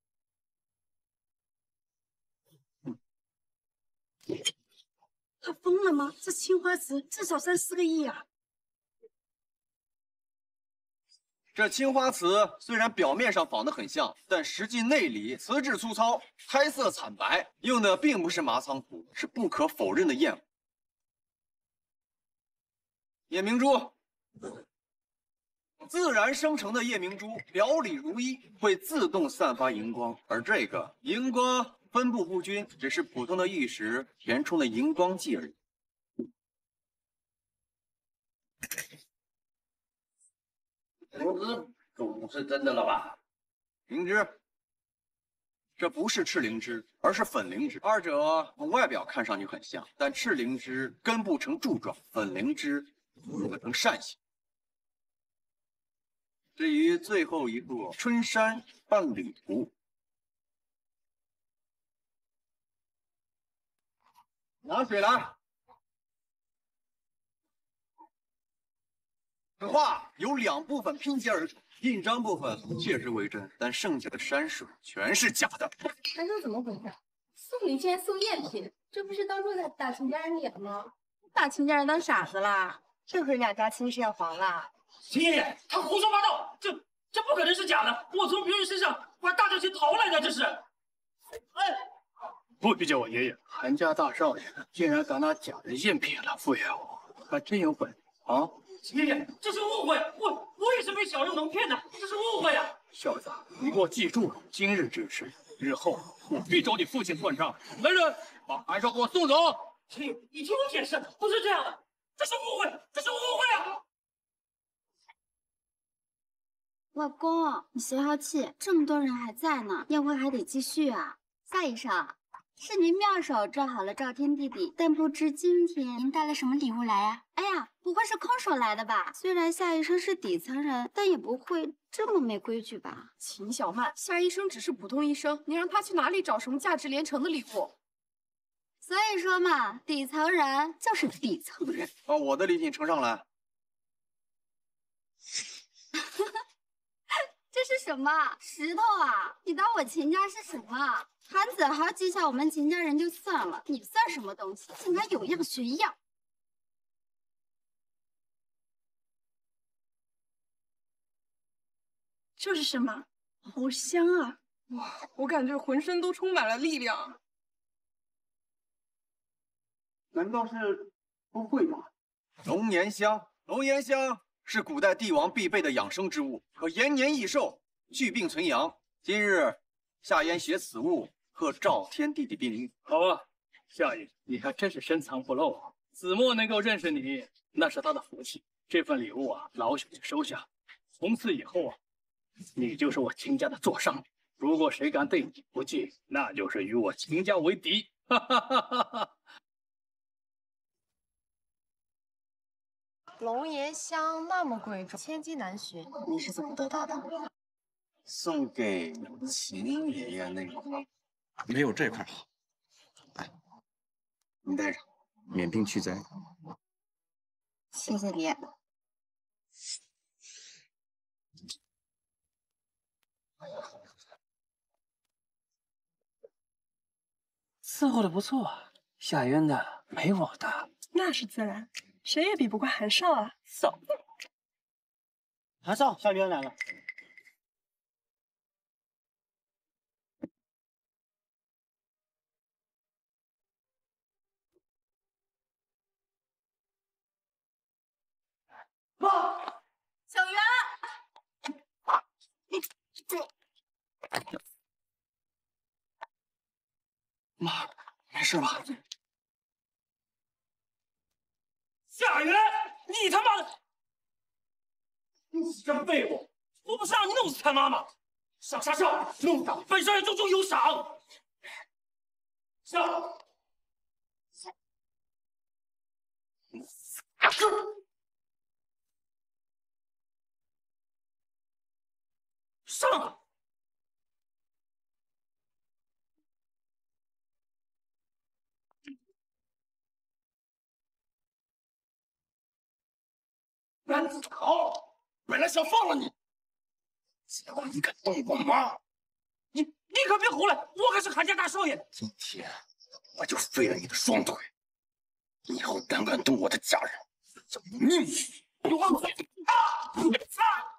嗯，他疯了吗？这青花瓷至少三四个亿啊！ 这青花瓷虽然表面上仿得很像，但实际内里瓷质粗糙，胎色惨白，用的并不是麻仓土，是不可否认的赝物。夜明珠，自然生成的夜明珠，表里如一，会自动散发荧光，而这个荧光分布不均，只是普通的玉石填充的荧光剂而已。 灵芝总不是真的了吧？ 灵芝，这不是赤灵芝，而是粉灵芝。二者从外表看上去很像，但赤灵芝根部呈柱状，粉灵芝可呈扇形。至于最后一个春山伴侣图，拿水来。此画由两部分拼接而成，印章部分确实为真，但剩下的山水全是假的。 还说怎么回事？送礼竟然送赝品，这不是当做大秦家人脸吗？大秦家人当傻子啦？这回两家亲事要黄了。 秦爷爷，他胡说八道，这这不可能是假的，我从别人身上把大价钱淘来的，这是。哎， 不许叫我爷爷！韩家大少爷竟然敢拿假的赝品来敷衍我，还真有本事啊！ 爷爷，这是误会，我我也是被小人蒙骗的，这是误会啊！ 小子，你给我记住了今日之事，日后我必找你父亲算账。来人，把韩少给我送走！ 秦，你听我解释，不是这样的，这是误会，这是误会啊！ 老公，你消消气，这么多人还在呢，宴会还得继续啊。夏医生，是您妙手治好了赵天弟弟，但不知今天您带了什么礼物来呀、啊？哎呀，不会是空手来的吧？虽然夏医生是底层人，但也不会这么没规矩吧？ 秦小曼，夏医生只是普通医生，你让他去哪里找什么价值连城的礼物？ 所以说嘛，底层人就是底层人。 把我的礼品呈上来。 这是什么石头啊？你当我秦家是什么？韩子豪讥笑我们秦家人就算了，你算什么东西？竟然有样学样！ 这是什么？好香啊！哇，我感觉浑身都充满了力量。 难道是不会吧？龙涎香，龙涎香是古代帝王必备的养生之物，可延年益寿、祛病存阳。今日夏烟携此物贺赵天帝的病愈。 好啊，夏爷，你还真是深藏不露啊！子墨能够认识你，那是他的福气。这份礼物啊，老朽就收下。从此以后啊，你就是我秦家的座上宾。如果谁敢对你不敬，那就是与我秦家为敌。哈哈哈哈哈！ 龙涎香那么贵重，千金难寻，你是怎么得到的？ 送给秦爷爷那块，没有这块好。哎，你带上，免病去灾。 谢谢你。 伺候的不错，夏渊的没我大。 那是自然，谁也比不过韩少啊。 嫂子，韩少，夏渊来了。 妈，小袁， 妈，没事吧？ 夏元，你他妈的，你真废物！我不是让你弄死他妈吗？上杀上，弄他，本少爷重重有赏。上。上！ 男子好，本来想放了你，结果你敢动我妈！ 你你可别胡来，我可是韩家大少爷。 今天我就废了你的双腿，以后胆敢动我的家人，就命！有王嘴！啊！啊！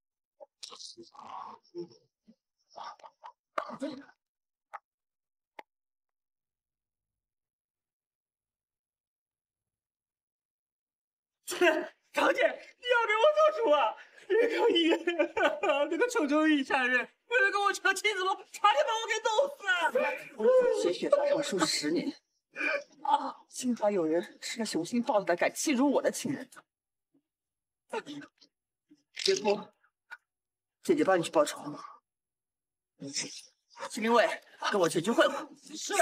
切！堂姐，你要给我做主啊！人口医院那个臭臭一家人，为了跟我抢亲子龙，差点把我给弄死了。 血血杀上数十年，啊！竟还有人是个雄心豹子的，敢欺辱我的亲人。姐夫，姐姐帮你去报仇。秦明伟，跟我前去会会。 是。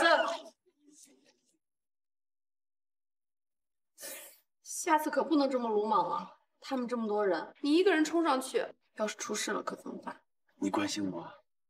下次可不能这么鲁莽了。他们这么多人，你一个人冲上去，要是出事了可怎么办？ 你关心我？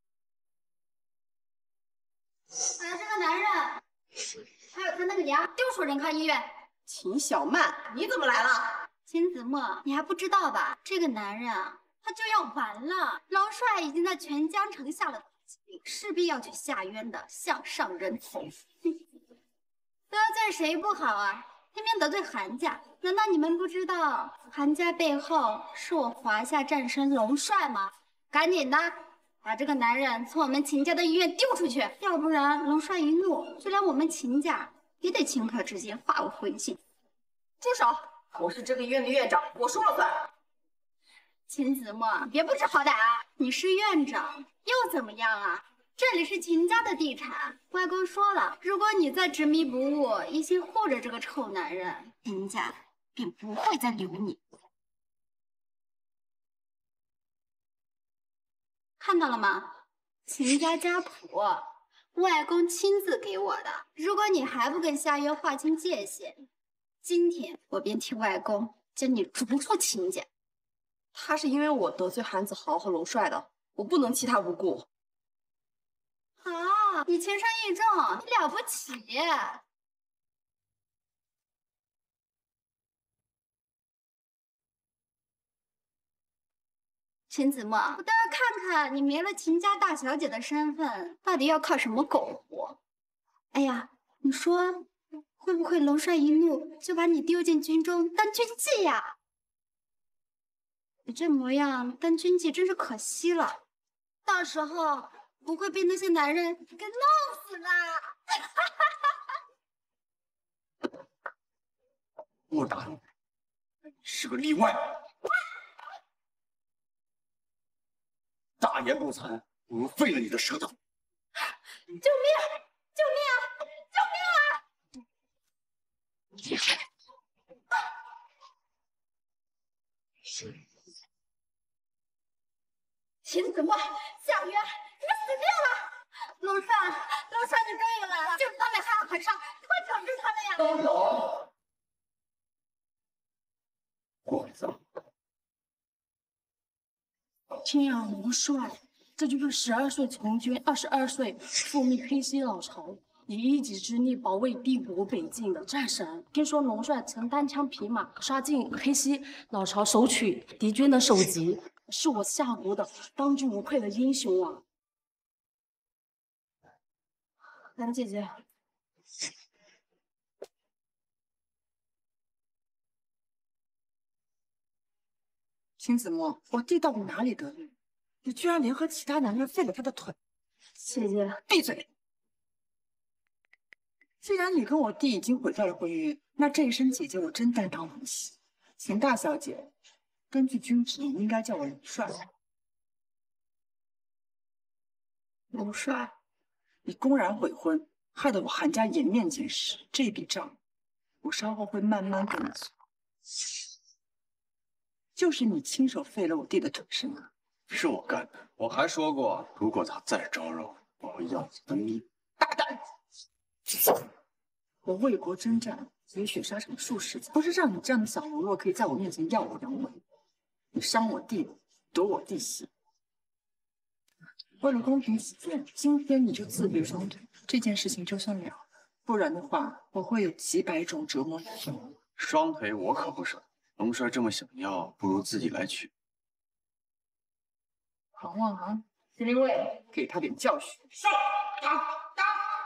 把这个男人，还有他那个娘，丢出仁康医院。 秦小曼，你怎么来了？ 秦子墨，你还不知道吧？这个男人啊，他就要完了。老帅已经在全江城下了通缉令，势必要去夏渊的项上人头。得罪谁不好啊？偏偏得罪韩家，难道你们不知道韩家背后是我华夏战神龙帅吗？赶紧的，把这个男人从我们秦家的医院丢出去，要不然龙帅一怒，就连我们秦家也得顷刻之间化为灰烬。 住手！我是这个医院的院长，我说了算。 秦子墨，别不知好歹啊！你是院长又怎么样啊？这里是秦家的地产，外公说了，如果你再执迷不悟，一心护着这个臭男人，秦家便不会再留你。看到了吗？秦家家谱，外公亲自给我的。如果你还不跟夏渊划清界限，今天我便替外公将你逐出秦家。 他是因为我得罪韩子豪和龙帅的，我不能弃他不顾。 啊，你情深意重，你了不起！ 秦子墨，我倒要看看你没了秦家大小姐的身份，到底要靠什么苟活？哎呀，你说会不会龙帅一怒就把你丢进军中当军妓呀？你这模样当军妓真是可惜了，到时候不会被那些男人给弄死的。 我打你是个例外。大言不惭，不如废了你的舌头！ 救命！救命啊！救命啊！秦子墨，夏雨，你死定了！龙帅，龙帅，你终于来了！就是他们还要喊上，快惩治他们呀！ 都走！鬼子。 天啊，龙帅，这就是十二岁从军，二十二岁复命黑西老巢，以一己之力保卫帝国北境的战神。听说龙帅曾单枪匹马杀进黑西老巢，收取敌军的首级，是我夏国的当之无愧的英雄啊！兰姐姐。 秦子墨，我弟到底哪里得罪？你居然联合其他男人废了他的腿！ 姐姐， 闭嘴！既然你跟我弟已经毁掉了婚约，那这一声姐姐我真担当不起。秦大小姐，根据军职，你应该叫我龙帅。 龙帅， 你公然悔婚，害得我韩家颜面尽失，这笔账我稍后会慢慢跟你做。就是你亲手废了我弟的腿是吗？ 是我干的。我还说过，如果他再招惹我，我会要你的命。 大胆！我为国征战，浴血沙场数十载，不是让你这样的小喽啰可以在我面前耀武扬威。你伤我弟，夺我弟媳。为了公平起见，今天你就自闭双腿，这件事情就算了了。不然的话，我会有几百种折磨你。 双腿我可不舍得。龙帅这么想要，不如自己来取。 好啊啊！司令卫，给他点教训。上！打打！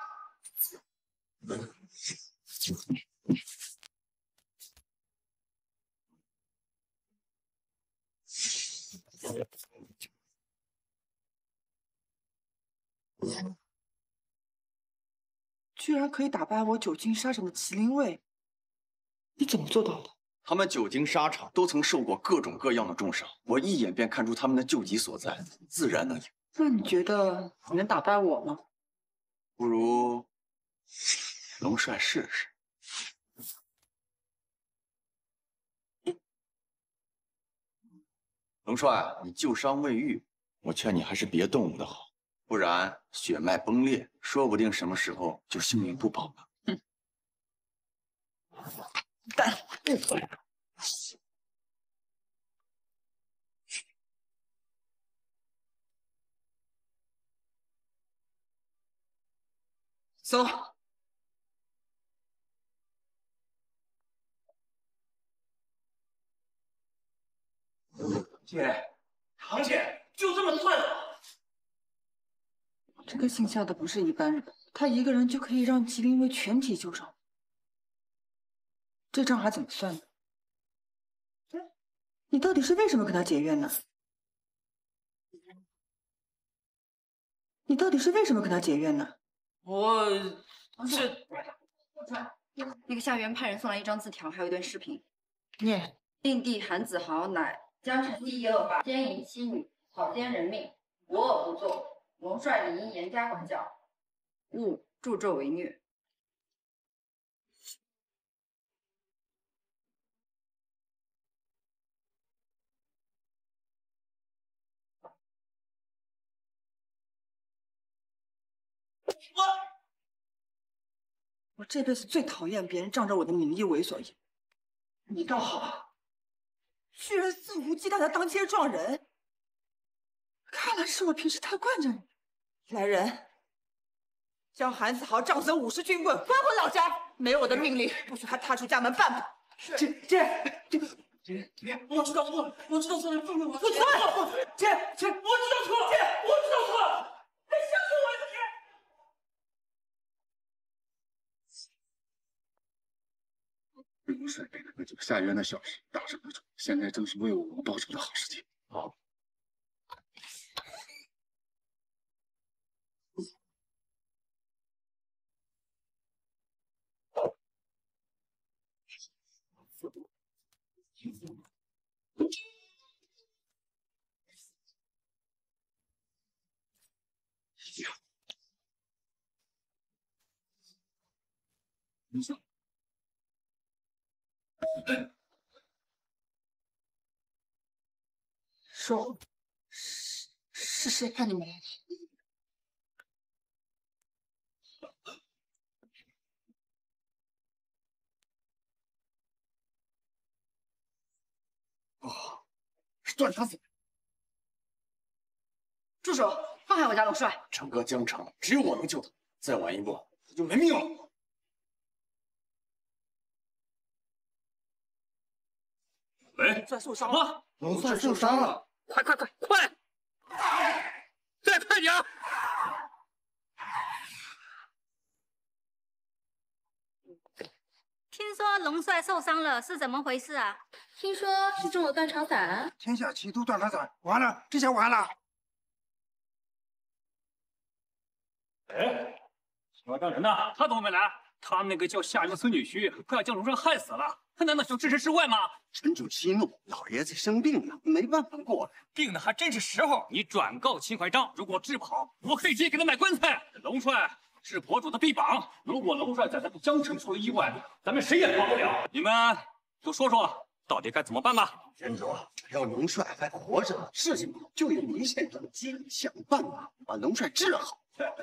居然可以打败我久经沙场的麒麟卫，你怎么做到的？ 他们久经沙场，都曾受过各种各样的重伤，我一眼便看出他们的救急所在，自然能赢。 那你觉得你能打败我吗？ 不如龙帅试试。龙帅，你旧伤未愈，我劝你还是别动武的好，不然血脉崩裂，说不定什么时候就性命不保了。 嗯。但走。 姐，堂姐，就这么算了？ 这个姓夏的不是一般人，他一个人就可以让麒麟卫全体受伤。这账还怎么算呢？你到底是为什么跟他结怨呢？你到底是为什么跟他结怨呢？ 我这那个夏元派人送来一张字条，还有一段视频。 念： 令弟韩子豪乃江城第一恶霸，奸淫妻女，草菅人命，无恶不作。龙帅理应严加管教，勿助纣为虐。 我这辈子最讨厌别人仗着我的名义为所欲为。你倒好，居然肆无忌惮的当街撞人。看来是我平时太惯着你。来人，将韩子豪杖责五十军棍，关回老宅。没有我的命令，不许他踏出家门半步。 姐姐，这个姐姐，我知道错了，我知道错了，放了我！我错了，姐姐，我知道错了，姐，我知道错了，你相信我，姐。 龙帅给了个救夏渊的小事打上了主，现在正是为我报仇的好时机。好。 说，是是谁派你们来的？ 哦，是段长死。 住手！放开我家龙帅！ 整个江城只有我能救他，再晚一步他就没命了。 喂， 龙帅受伤了！ 龙帅受伤了！ 快快快快！再快点！ 听说龙帅受伤了，是怎么回事啊？ 听说是中了断肠散。 天下奇毒断肠散，完了，这下完了。 哎，小丈人呢？他怎么没来？他那个叫夏云的孙女婿，快要将龙帅害死了。他难道想置身事外吗？ 臣主息怒，老爷子生病了，没办法过来。 病的还真是时候。你转告秦怀章，如果治不好，我可以直接给他买棺材。龙帅是博主的臂膀，如果龙帅在咱们江城出了意外，咱们谁也跑不了。你们就说说，到底该怎么办吧？ 郡主，只要龙帅还活着，事情就有一线生机，想办法把龙帅治好。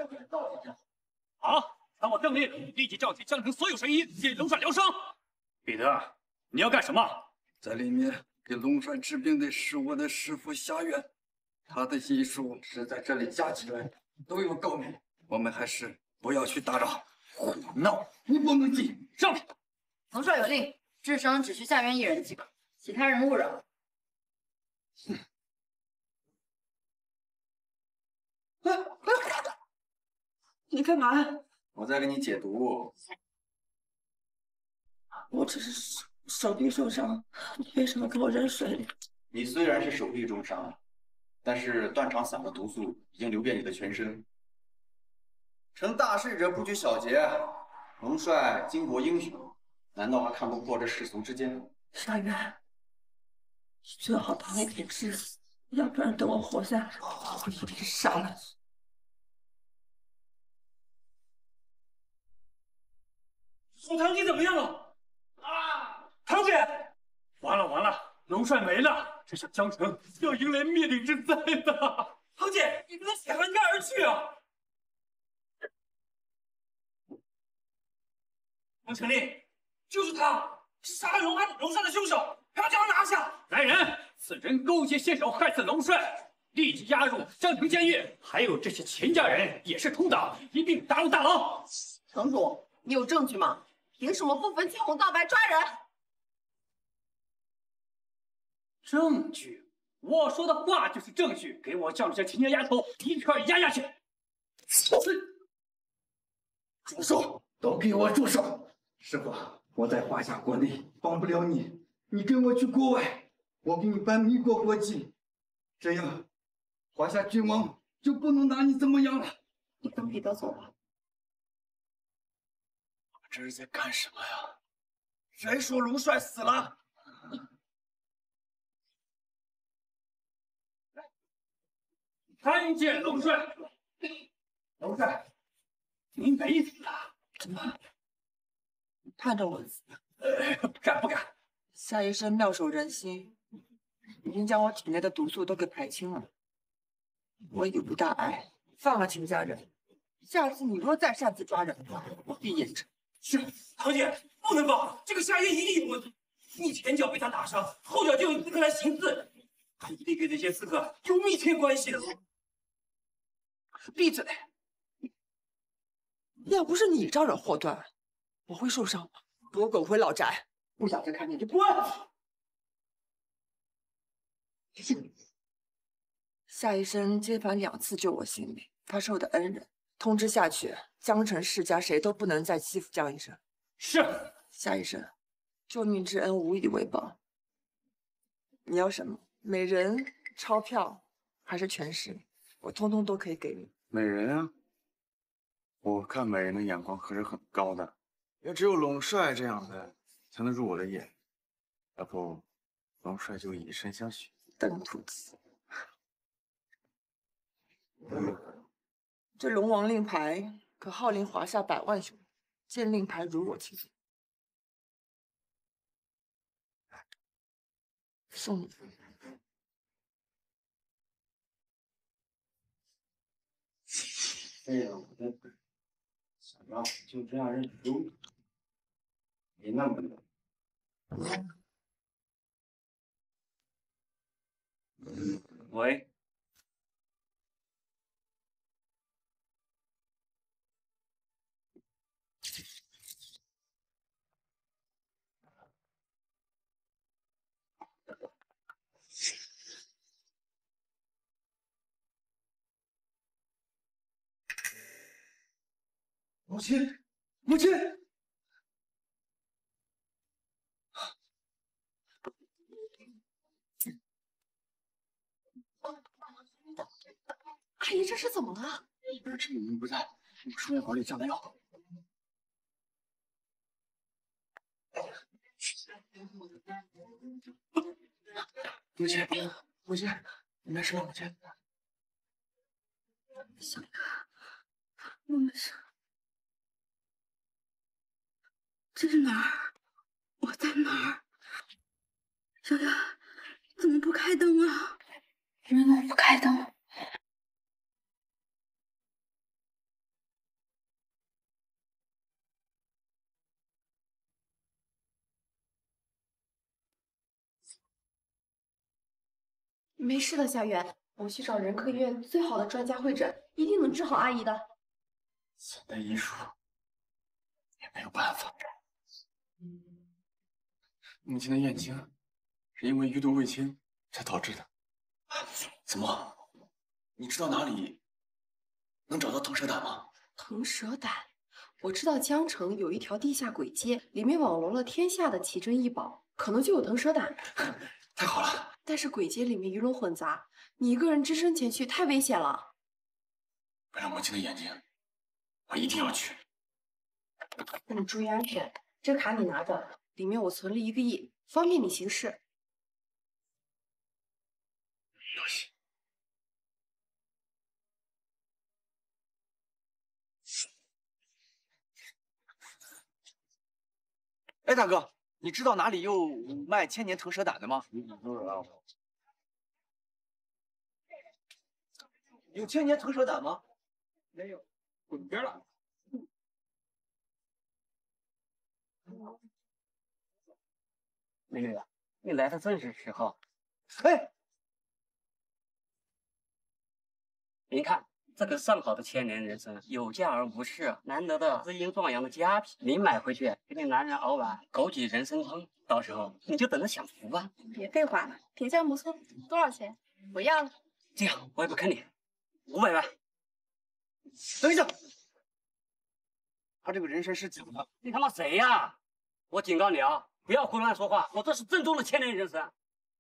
好，传我政令，立即召集江城所有神医给龙帅疗伤。彼得，你要干什么？ 在里面给龙帅治病的是我的师傅夏渊，他的医术是在这里加起来都有高明，我们还是不要去打扰。胡闹！你不能进，上！ 龙帅有令，治伤只需夏渊一人即可，其他人勿扰。 嗯。 你干嘛？ 我在给你解毒。 我只是手手臂受伤，你为什么给我扔水里？ 你虽然是手臂重伤，但是断肠散的毒素已经流遍你的全身。成大事者不拘小节，龙帅巾帼英雄，难道还看不破这世俗之间？ 夏渊，你最好把我给治死，要不然等我活下来，我一定杀了你。 苏堂姐怎么样了？啊，堂姐，完了完了，龙帅没了，这下江城要迎来灭顶之灾的。堂姐，你不能血含干而去啊！王成令，就是他，是杀害龙汉龙帅的凶手，快将他拿下！来人，此人勾结县守，害死龙帅，立即押入江城监狱。还有这些秦家人也是同党，一并打入大牢。 城主，你有证据吗？凭什么不分青红皂白抓人？ 证据？我说的话就是证据，给我将这些秦家丫头一片压下去！ 住手！都给我住手！师傅，我在华夏国内帮不了你，你跟我去国外，我给你办民国国籍，这样华夏君王就不能拿你怎么样了。 你跟彼得走吧。 这是在干什么呀？谁说龙帅死了？ 参见龙帅。 龙帅， 你没死啊？ 怎么盼着我死？ 呃，不敢不敢。 夏医生妙手仁心，已经将我体内的毒素都给排清了。我已无大碍，放了秦家人。下次你若再擅自抓人，我必严惩。 是，堂姐不能放，这个夏夜一定有问题。你前脚被他打伤，后脚就有资格来行刺，他一定跟这些刺客有密切关系的。 闭嘴！要不是你招惹祸端，我会受伤吗？躲滚回老宅，不想再看见就滚！ 夏医生接连两次救我性命，他是我的恩人。通知下去，江城世家谁都不能再欺负江医生。 是。 夏医生，救命之恩无以为报。你要什么？美人、钞票，还是权势？我通通都可以给你。 美人啊，我看美人的眼光可是很高的，也只有龙帅这样的才能入我的眼。要不，龙帅就以身相许。 登徒子。这龙王令牌可号令华夏百万雄，见令牌如我其所。送你。 哎呀，我的想让我就这样认输，没那么难。 喂。 母亲，母亲！ 阿姨，这是怎么了？ 不是趁母亲不在，我输液管里降的药。母亲，母亲，你没事吧？母亲。 小雅，我没事。 这是哪儿？我在哪儿？小雅，怎么不开灯啊？你们怎么不开灯？ 没事的，夏媛，我去找人科医院最好的专家会诊，一定能治好阿姨的。 现代医术也没有办法。 母亲的眼睛是因为余毒未清才导致的。子墨，你知道哪里能找到腾蛇胆吗？ 腾蛇胆，我知道江城有一条地下鬼街，里面网罗了天下的奇珍异宝，可能就有腾蛇胆。 太好了！ 但是鬼街里面鱼龙混杂，你一个人只身前去太危险了。 为了母亲的眼睛，我一定要去。 那你注意安全，这卡你拿着。 里面我存了一个亿，方便你行事。 多谢。 哎，大哥，你知道哪里有卖千年腾蛇胆的吗？有千年腾蛇胆吗？ 没有，滚边了。 美女，你来的正是时候。 哎， 您看这个上好的千年人参，有价而无市，难得的滋阴壮阳的佳品。您买回去给你男人熬碗枸杞人参汤，到时候你就等着享福吧。 别废话了，评价不错，多少钱？我要了。 这样我也不坑你，五百万。 等一下，他这个人参是假的。 你他妈谁呀？我警告你啊！ 不要胡乱说话，我这是正宗的千年人参。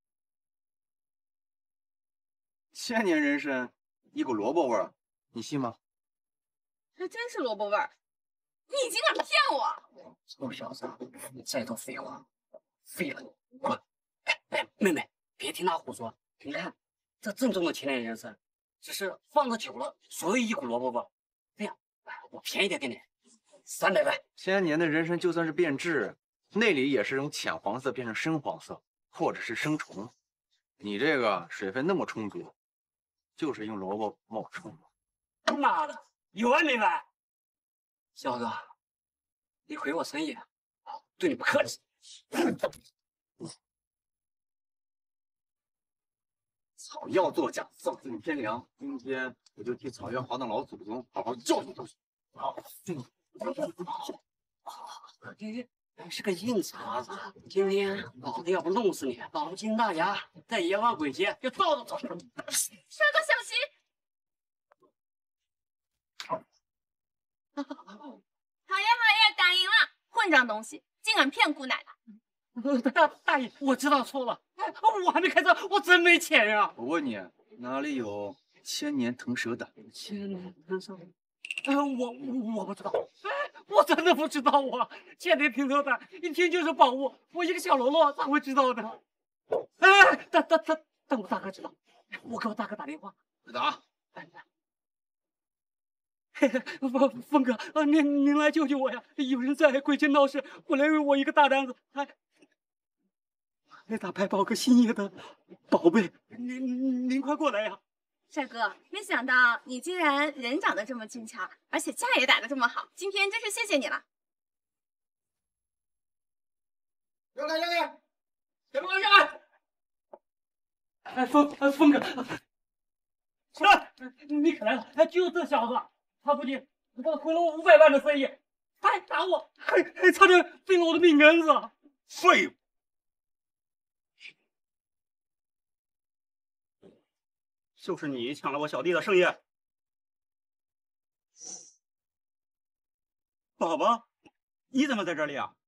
千年人参，一股萝卜味儿，你信吗？ 还真是萝卜味儿！你竟敢骗我！ 臭小子，你再多废话，废了你，滚！哎哎，妹妹，别听他胡说。你看，这正宗的千年人参，只是放的久了，所以一股萝卜味儿。这样，我便宜点给你，三百万。 千年的人参就算是变质。 内里也是从浅黄色变成深黄色，或者是生虫。你这个水分那么充足，就是用萝卜冒充。 他妈的，有完没完？小子，你毁我生意，对你不客气。 草药作假，丧尽天良。今天我就替草药行的老祖宗好好教训教训。好， 你是个硬茬子。今天老子要不弄死你，老金大牙在阎王鬼街就照着走。帅哥小心！好耶好耶，打赢了！混账东西，竟敢骗姑奶奶！ 大大爷，我知道错了，我还没开车，我真没钱呀。 我问你，哪里有千年腾蛇胆？ 千年腾蛇胆？呃，我我不知道，哎，我真的不知道啊！千年腾蛇胆一听就是宝物，我一个小喽啰咋会知道呢？哎，等等等，等我大哥知道，我给我大哥打电话。 打。 哎，嘿嘿，峰峰哥，啊，您您来救救我呀！有人在鬼街闹事，我来为我一个大单子，还还打败宝哥心仪的宝贝，您您快过来呀！ 帅哥，没想到你竟然人长得这么俊俏，而且架也打得这么好，今天真是谢谢你了。 让开让开，让开让开！哎，峰哎峰哥，来，你可来了！哎，就这小子，他不仅毁了我五百万的生意，他还打我，还还差点废了我的命根子！ 废物！ 就是你抢了我小弟的生意。宝宝，你怎么在这里啊？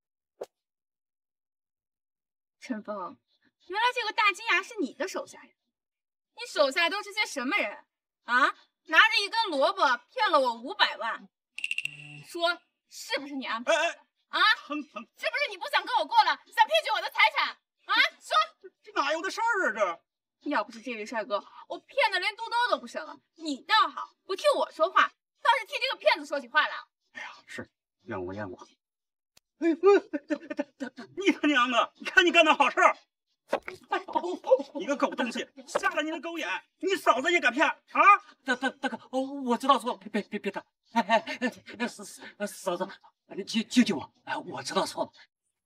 陈峰，原来这个大金牙是你的手下呀？你手下都是些什么人啊？拿着一根萝卜骗了我五百万，说是不是你安排？ 哎哎啊，是不是你不想跟我过了，想骗取我的财产？啊，说这哪有的事儿啊这！ 要不是这位帅哥，我骗的连肚兜都不剩了。你倒好，不替我说话，倒是替这个骗子说起话来。 哎呀，是怨我怨我。哎，你他娘的！你看你干的好事儿！你个狗东西，瞎了你的狗眼！你嫂子也敢骗啊？ 大大大哥，我我知道错了，别别别打！哎哎哎，嫂嫂子，你救救救我！哎，我知道错了。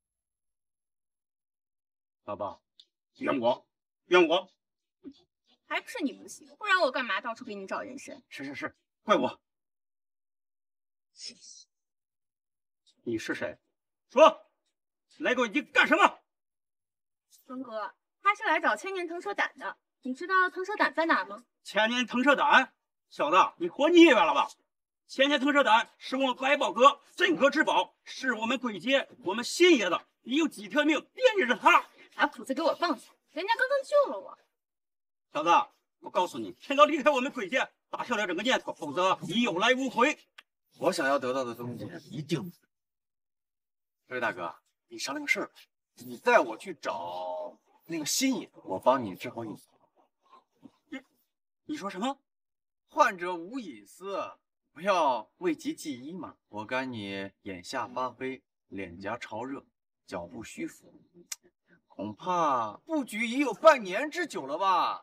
宝宝，怨我，怨我！ 还不是你不行，不然我干嘛到处给你找人参？ 是是是，怪我。你是谁？说，来给我你干什么？ 峰哥，他是来找千年腾蛇胆的。你知道腾蛇胆在哪吗？ 千年腾蛇胆，小子，你活腻歪了吧？千年腾蛇胆是我百宝阁镇阁之宝，是我们鬼街我们新爷的。你有几条命惦记着他？ 把斧子给我放下！人家刚刚救了我。 小子，我告诉你，趁早离开我们鬼街，打消掉整个念头，否则你有来无回。 我想要得到的东西，一定。这位大哥，你商量个事儿，你带我去找那个新野，我帮你治好隐私。 你你说什么？ 患者无隐私，不要讳疾忌医嘛。我干你眼下发黑，脸颊潮热，脚步虚浮，恐怕布局已有半年之久了吧？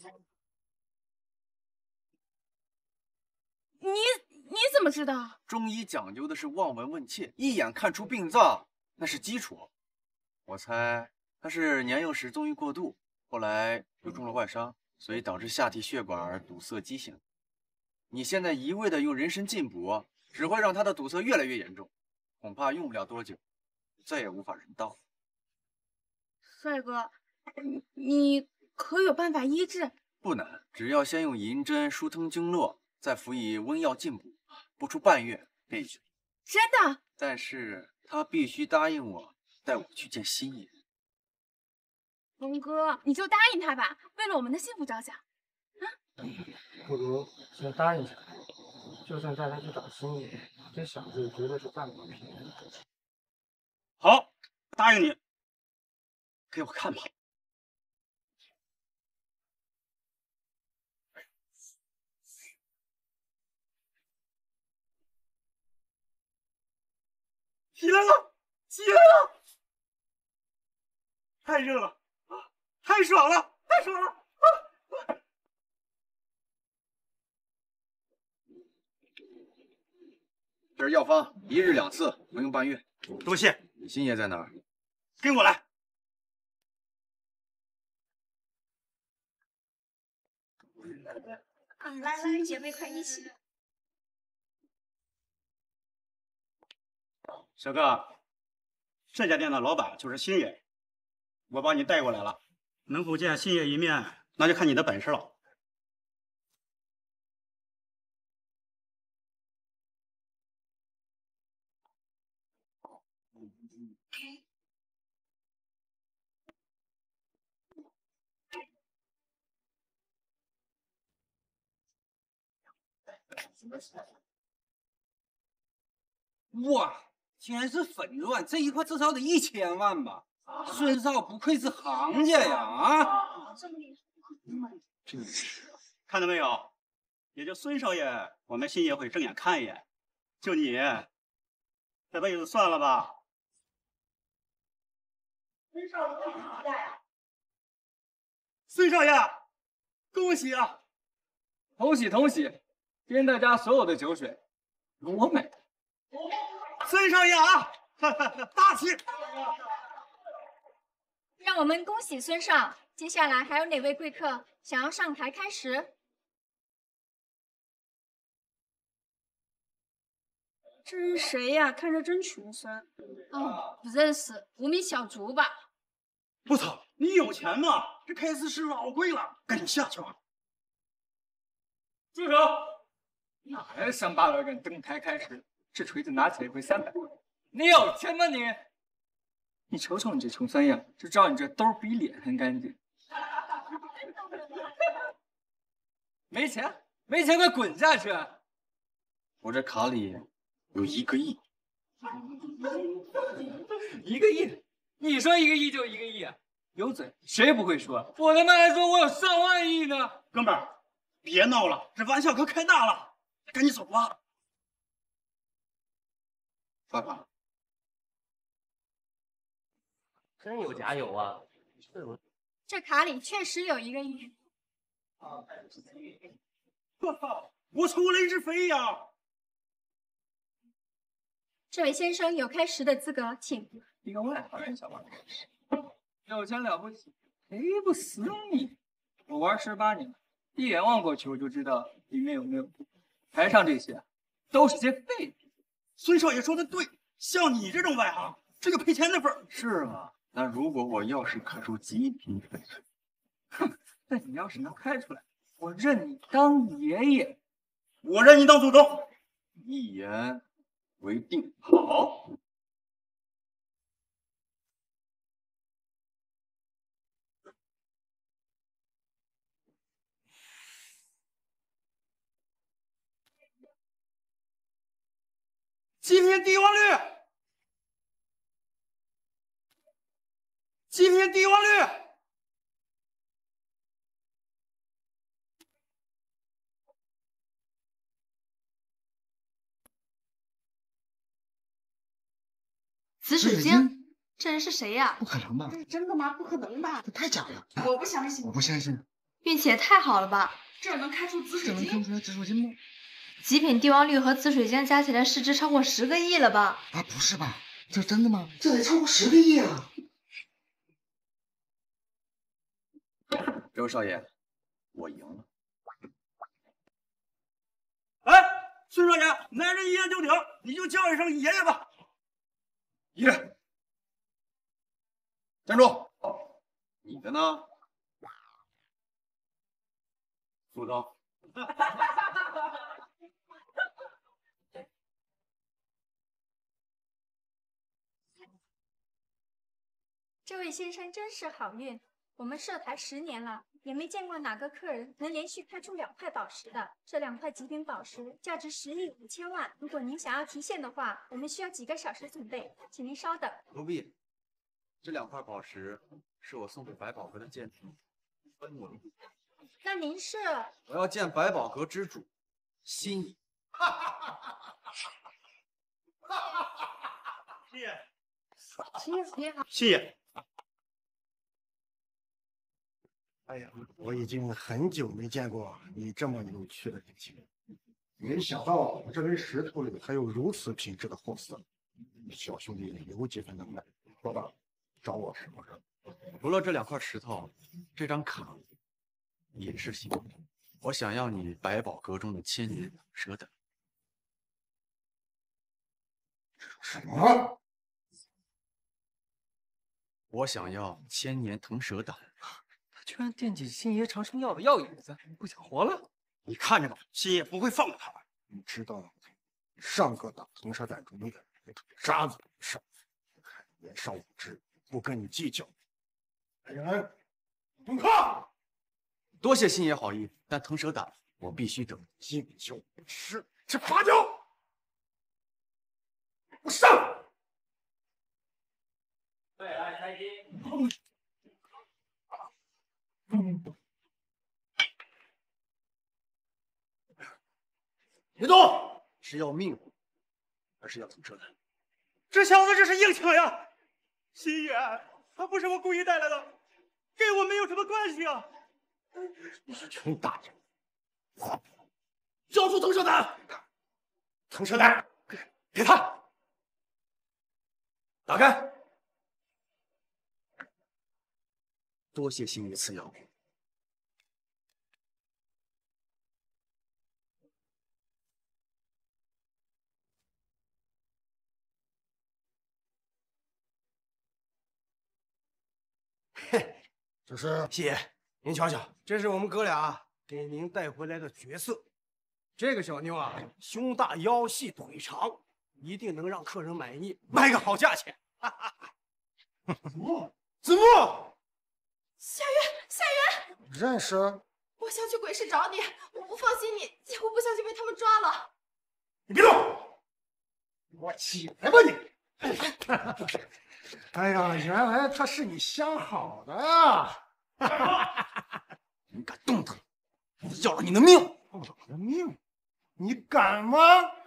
你你怎么知道？ 中医讲究的是望闻问切，一眼看出病灶，那是基础。我猜他是年幼时纵欲过度，后来又中了外伤，所以导致下体血管堵塞畸形。你现在一味的用人参进补，只会让他的堵塞越来越严重，恐怕用不了多久，再也无法人道。 帅哥，你可有办法医治？ 不难，只要先用银针疏通经络，再辅以温药进补，不出半月便愈。 真的？ 但是他必须答应我，带我去见新野。 龙哥，你就答应他吧，为了我们的幸福着想。啊？ 不如先答应下来，就算带他去找新野，这小子也绝对是占不了便宜。 好，答应你。给我看吧。起来了，起来了！太热了，太爽了，太爽了！啊、 这是药方，一日两次，能用半月。 多谢。 新爷在哪儿？ 跟我来。 啊，来来，姐妹快一起。 小哥， 这家店的老板就是新爷，我把你带过来了，能否见新爷一面，那就看你的本事了。 哇，全是粉钻，这一块至少得一千万吧？孙少不愧是行家呀！啊， 这么厉害，真是，看到没有？也就孙少爷，我们新爷会正眼看一眼。就你，这辈子算了吧。 孙少爷什么价呀？ 孙少爷，恭喜啊！ 同喜同喜，今大家所有的酒水由我买。 孙少爷啊，大气！ 让我们恭喜孙少。接下来还有哪位贵客想要上台开食？ 这是谁呀？看着真穷酸。 哦，不认识，无名小卒吧？ 我操，你有钱吗？这开司是老贵了，赶紧下去吧。 住手！哪来的乡巴佬敢登台开食？这锤子拿起来亏三百。你有钱吗你？你瞅瞅你这穷酸样，就知道你这兜比脸还干净。没钱，没钱，快滚下去！ 我这卡里有一个亿。 一个亿？你说一个亿就一个亿啊？有嘴谁不会说？我他妈还说我有上万亿呢！ 哥们儿，别闹了，这玩笑可开大了，赶紧走吧。 发卡。 真有假有啊！ 这卡里确实有一个亿。 我操！我抽了一只飞呀！ 这位先生有开食的资格，请。 一个外行人想玩开食，有钱了不起，赔不死你！我玩十八年，一眼望过去我就知道里面有没有毒。台上这些都是些废品。 孙少爷说的对，像你这种外行，这个赔钱的份儿是吗？那如果我要是开出极品翡翠， 哼，那你要是能开出来，我认你当爷爷， 我认你当祖宗。 一言为定。 好。极品帝王绿，极品帝王绿。 紫水晶，这人是谁呀？ 不可能吧？ 这是真的吗？不可能吧？ 这太假了！ 我不相信。 我不相信。 运气也太好了吧！ 这能开出紫水晶？ 这能看出来紫水晶吗？ 极品帝王绿和紫水晶加起来市值超过十个亿了吧？ 啊，不是吧？这真的吗？这得超过十个亿啊！ 周少爷，我赢了。 哎，孙少爷，男人一言九鼎，你就叫一声爷爷吧。 爷，站住！你的呢？ 祖宗。 这位先生真是好运，我们设台十年了，也没见过哪个客人能连续开出两块宝石的。这两块极品宝石价值十亿五千万，如果您想要提现的话，我们需要几个小时准备，请您稍等。 不必，这两块宝石是我送给百宝阁的见品，分我一部。 那您是？ 我要见百宝阁之主，心仪。 谢谢。 新爷你好。 谢谢。 哎呀，我已经很久没见过你这么有趣的年轻人，没想到这堆石头里还有如此品质的货色，小兄弟有几分能耐。说吧，找我什么事？ 除了这两块石头，这张卡也是幸运。我想要你百宝阁中的千年蛇等。 什么？ 我想要千年腾蛇胆。 他居然惦记星爷长生药的药引子，不想活了？ 你看着吧，星爷不会放过他们。 你知道上个打腾蛇胆主意的那个渣子上，看你年少无知，不跟你计较。来人，动课！ 多谢星爷好意，但腾蛇胆我必须得。 敬酒不吃吃罚酒。我上。 未来开机。 别动！是要命，还是要腾蛇胆？ 这小子这是硬抢呀！星爷，他不是我故意带来的，跟我没有什么关系啊！ 你是陈大人， 交出腾蛇胆！ 腾蛇胆，给他打开。多谢星爷赐药。 嘿，这是谢爷，您瞧瞧，这是我们哥俩给您带回来的角色。这个小妞啊，胸大腰细腿长，一定能让客人满意，卖个好价钱。子木，子木， 夏月，夏月， 认识？ 我想去鬼市找你，我不放心你，结果不小心被他们抓了。 你别动，我起来吧你！哎呀，原来他是你相好的呀！ 你敢动他，我要了你的命！ 我的命？你敢吗？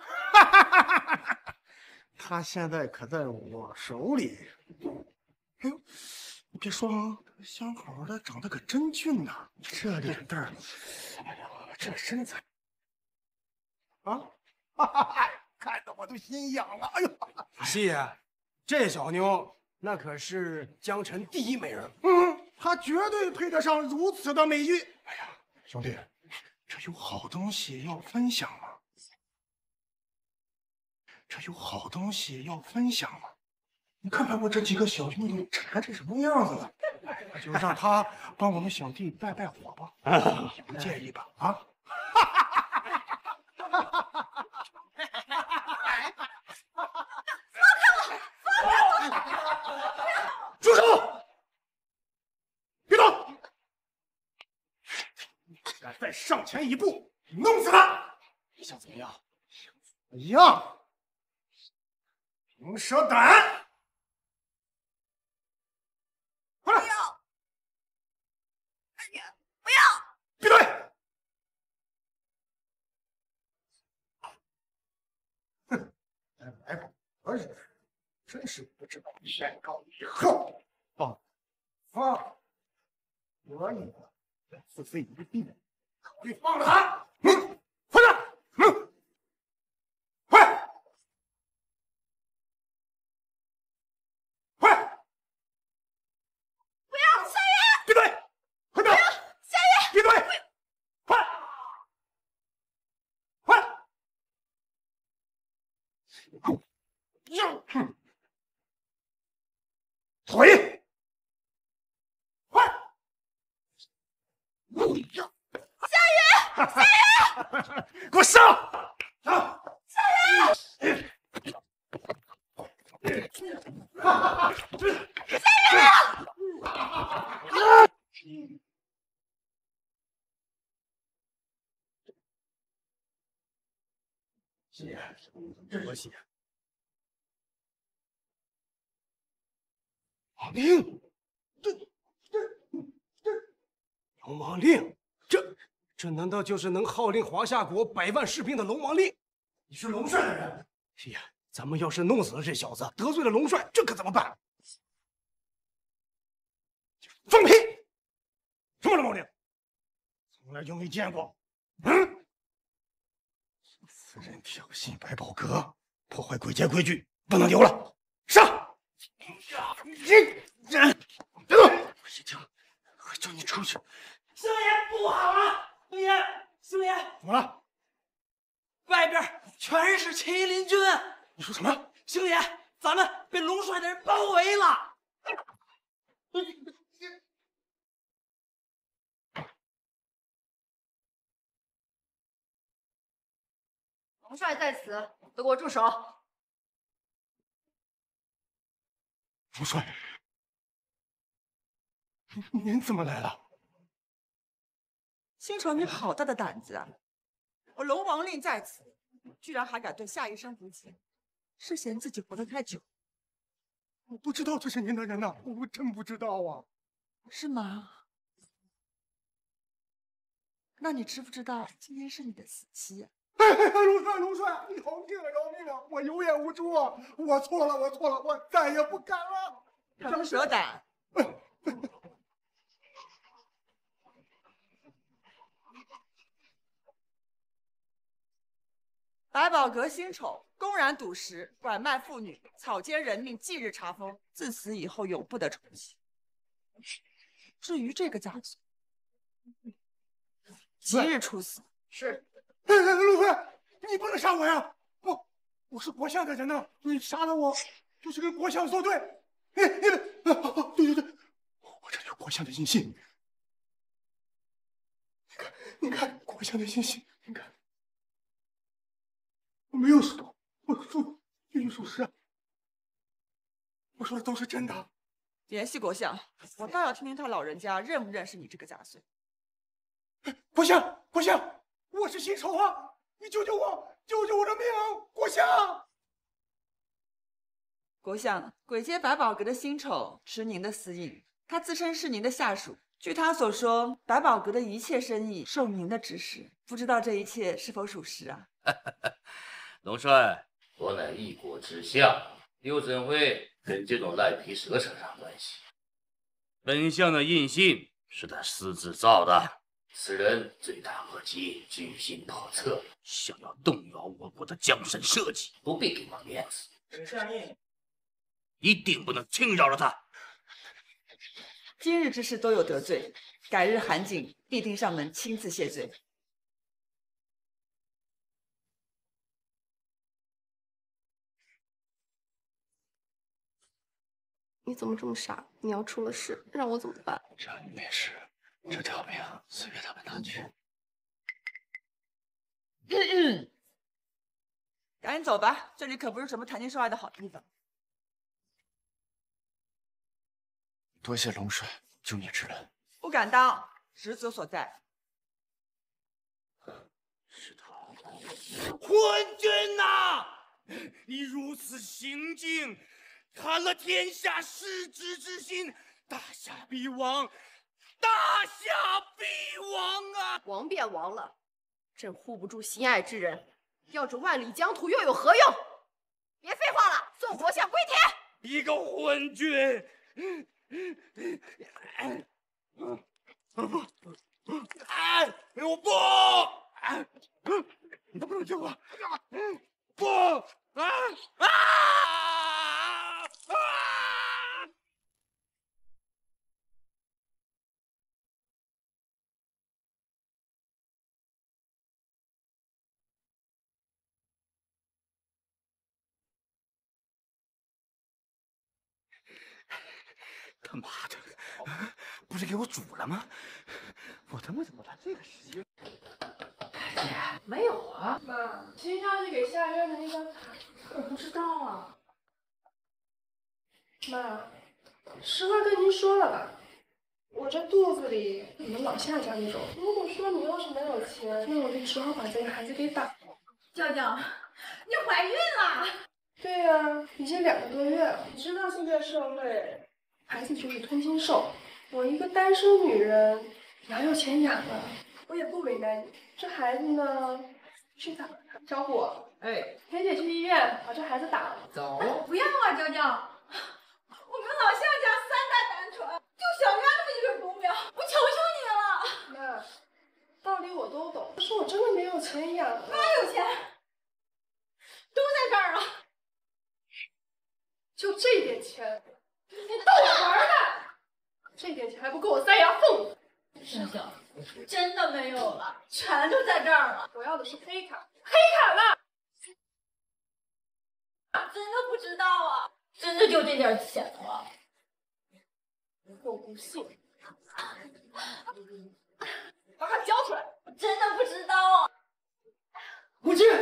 他现在可在我手里。哎呦，你别说啊，相好的长得可真俊呐，这脸蛋儿，哎呀，这身材，啊，哈哈哈，看得我都心痒了。哎呦，西爷，这小妞那可是江城第一美人，嗯，她绝对配得上如此的美誉。哎呀，兄弟，这有好东西要分享嘛，这有好东西要分享嘛。你看看我这几个小兄弟馋成什么样子了，就让他帮我们小弟带带火吧，你不介意吧？啊？住手！别动！敢再上前一步，弄死他！你想怎么样？怎么样？腾蛇胆！快来！不要！哎呀，不要！闭嘴！哼，来吧，而且真是不知道天高以后。放放，可以的，此非一地，考虑放了他。嗯，快点，嗯，快，快！ 不要，夏爷！ 闭嘴！快点！ 夏爷！ 闭嘴！快！快！呀！哼！腿！快！ 夏爷！夏爷！ 给我上！上！ 夏爷！夏爷！ 谢谢，多谢。王令，这这这龙王令，这这难道就是能号令华夏国百万士兵的龙王令？你是龙帅的人，是呀。咱们要是弄死了这小子，得罪了龙帅，这可怎么办？放屁！什么龙王令？从来就没见过。嗯，此人挑衅百宝阁，破坏鬼界规矩，不能留了。上！人人，别动！我一听，我叫你出去。 星爷不好了！星爷，星爷， 怎么了？ 外边全是麒麟军！ 你说什么？ 星爷，咱们被龙帅的人包围了！ 龙帅在此，都给我住手！ 龙帅，您怎么来了？ 新仇，你好大的胆子啊！我龙王令在此，居然还敢对夏医生无情，是嫌自己活得太久？ 我不知道这是您的人呐，我真不知道啊。 是吗？那你知不知道今天是你的死期呀、 哎哎哎，龙帅，龙帅，饶命啊，饶命啊！我有眼无珠啊！我错了，我错了，我再也不敢了。 长舌胆！百宝阁新丑公然赌石，拐卖妇女，草菅人命，忌日查封，自此以后永不得重启。至于这个家族，即日处死。 是。哎哎，陆飞，你不能杀我呀！我我是国相的人呢，你杀了我就是跟国相作对。你你啊，对对对，我这有国相的印信。你看，你看国相的印信，你看。我没有说错，我说的句句属实啊！我说的都是真的。 联系国相，我倒要听听他老人家认不认识你这个假岁。 国相，国相，我是新仇啊！你救救我，救救我的命啊！国相， 国相，鬼街百宝阁的新丑是您的私印，他自称是您的下属。据他所说，百宝阁的一切生意受您的指使，不知道这一切是否属实啊？ 龙帅，我乃一国之相，又怎会跟这种赖皮蛇扯上关系？本相的印信是他私自造的，此人罪大恶极，居心叵测，想要动摇我国的江山社稷，不必给我面子。 请下印， 一定不能轻饶了他。 今日之事都有得罪，改日韩景必定上门亲自谢罪。 你怎么这么傻？你要出了事，让我怎么办？ 只要你没事，这条命随便他们拿去。 嗯嗯，赶紧走吧，这里可不是什么谈情说爱的好地方。 多谢龙帅救你之恩。 不敢当，职责所在。 是他，昏君呐！你如此行径，寒了天下士之之心，大夏必亡，大夏必亡啊！ 王便亡了，朕护不住心爱之人，要这万里疆土又有何用？别废话了，送国相归田！ 一个昏君！哎，我不！ 你都不能救我！ 不！啊啊！啊！他妈的，不是给我煮了吗？我他妈怎么来这个时间？ 没有啊，妈，秦小姐给夏渊的那张卡，我不知道啊。妈，实话跟您说了吧，我这肚子里你们老夏家那种。如果说你要是没有钱，那我就只好把这个孩子给打了。 娇娇，你怀孕了？ 对呀、啊，已经两个多月了。你知道现在社会，孩子就是吞金兽。我一个单身女人，哪有钱养啊？我也不为难你。这孩子呢，去打他。小虎， 哎， 陪姐去医院把这孩子打了。 走。 不要啊，娇娇。我们老夏家三代单传，就想要那么一个独苗，我求求你了。 妈，道理我都懂，可是我真的没有钱养啊。 哪有钱？都在这儿了。 就这点钱，你逗我玩呢？这点钱还不够我塞牙缝。 娇娇，真的没有了，全都在这儿了。 我要的是黑卡， 黑卡呢？真的不知道啊，真的就这点钱了。 我不信，把它交出来！ 真的不知道。 母亲，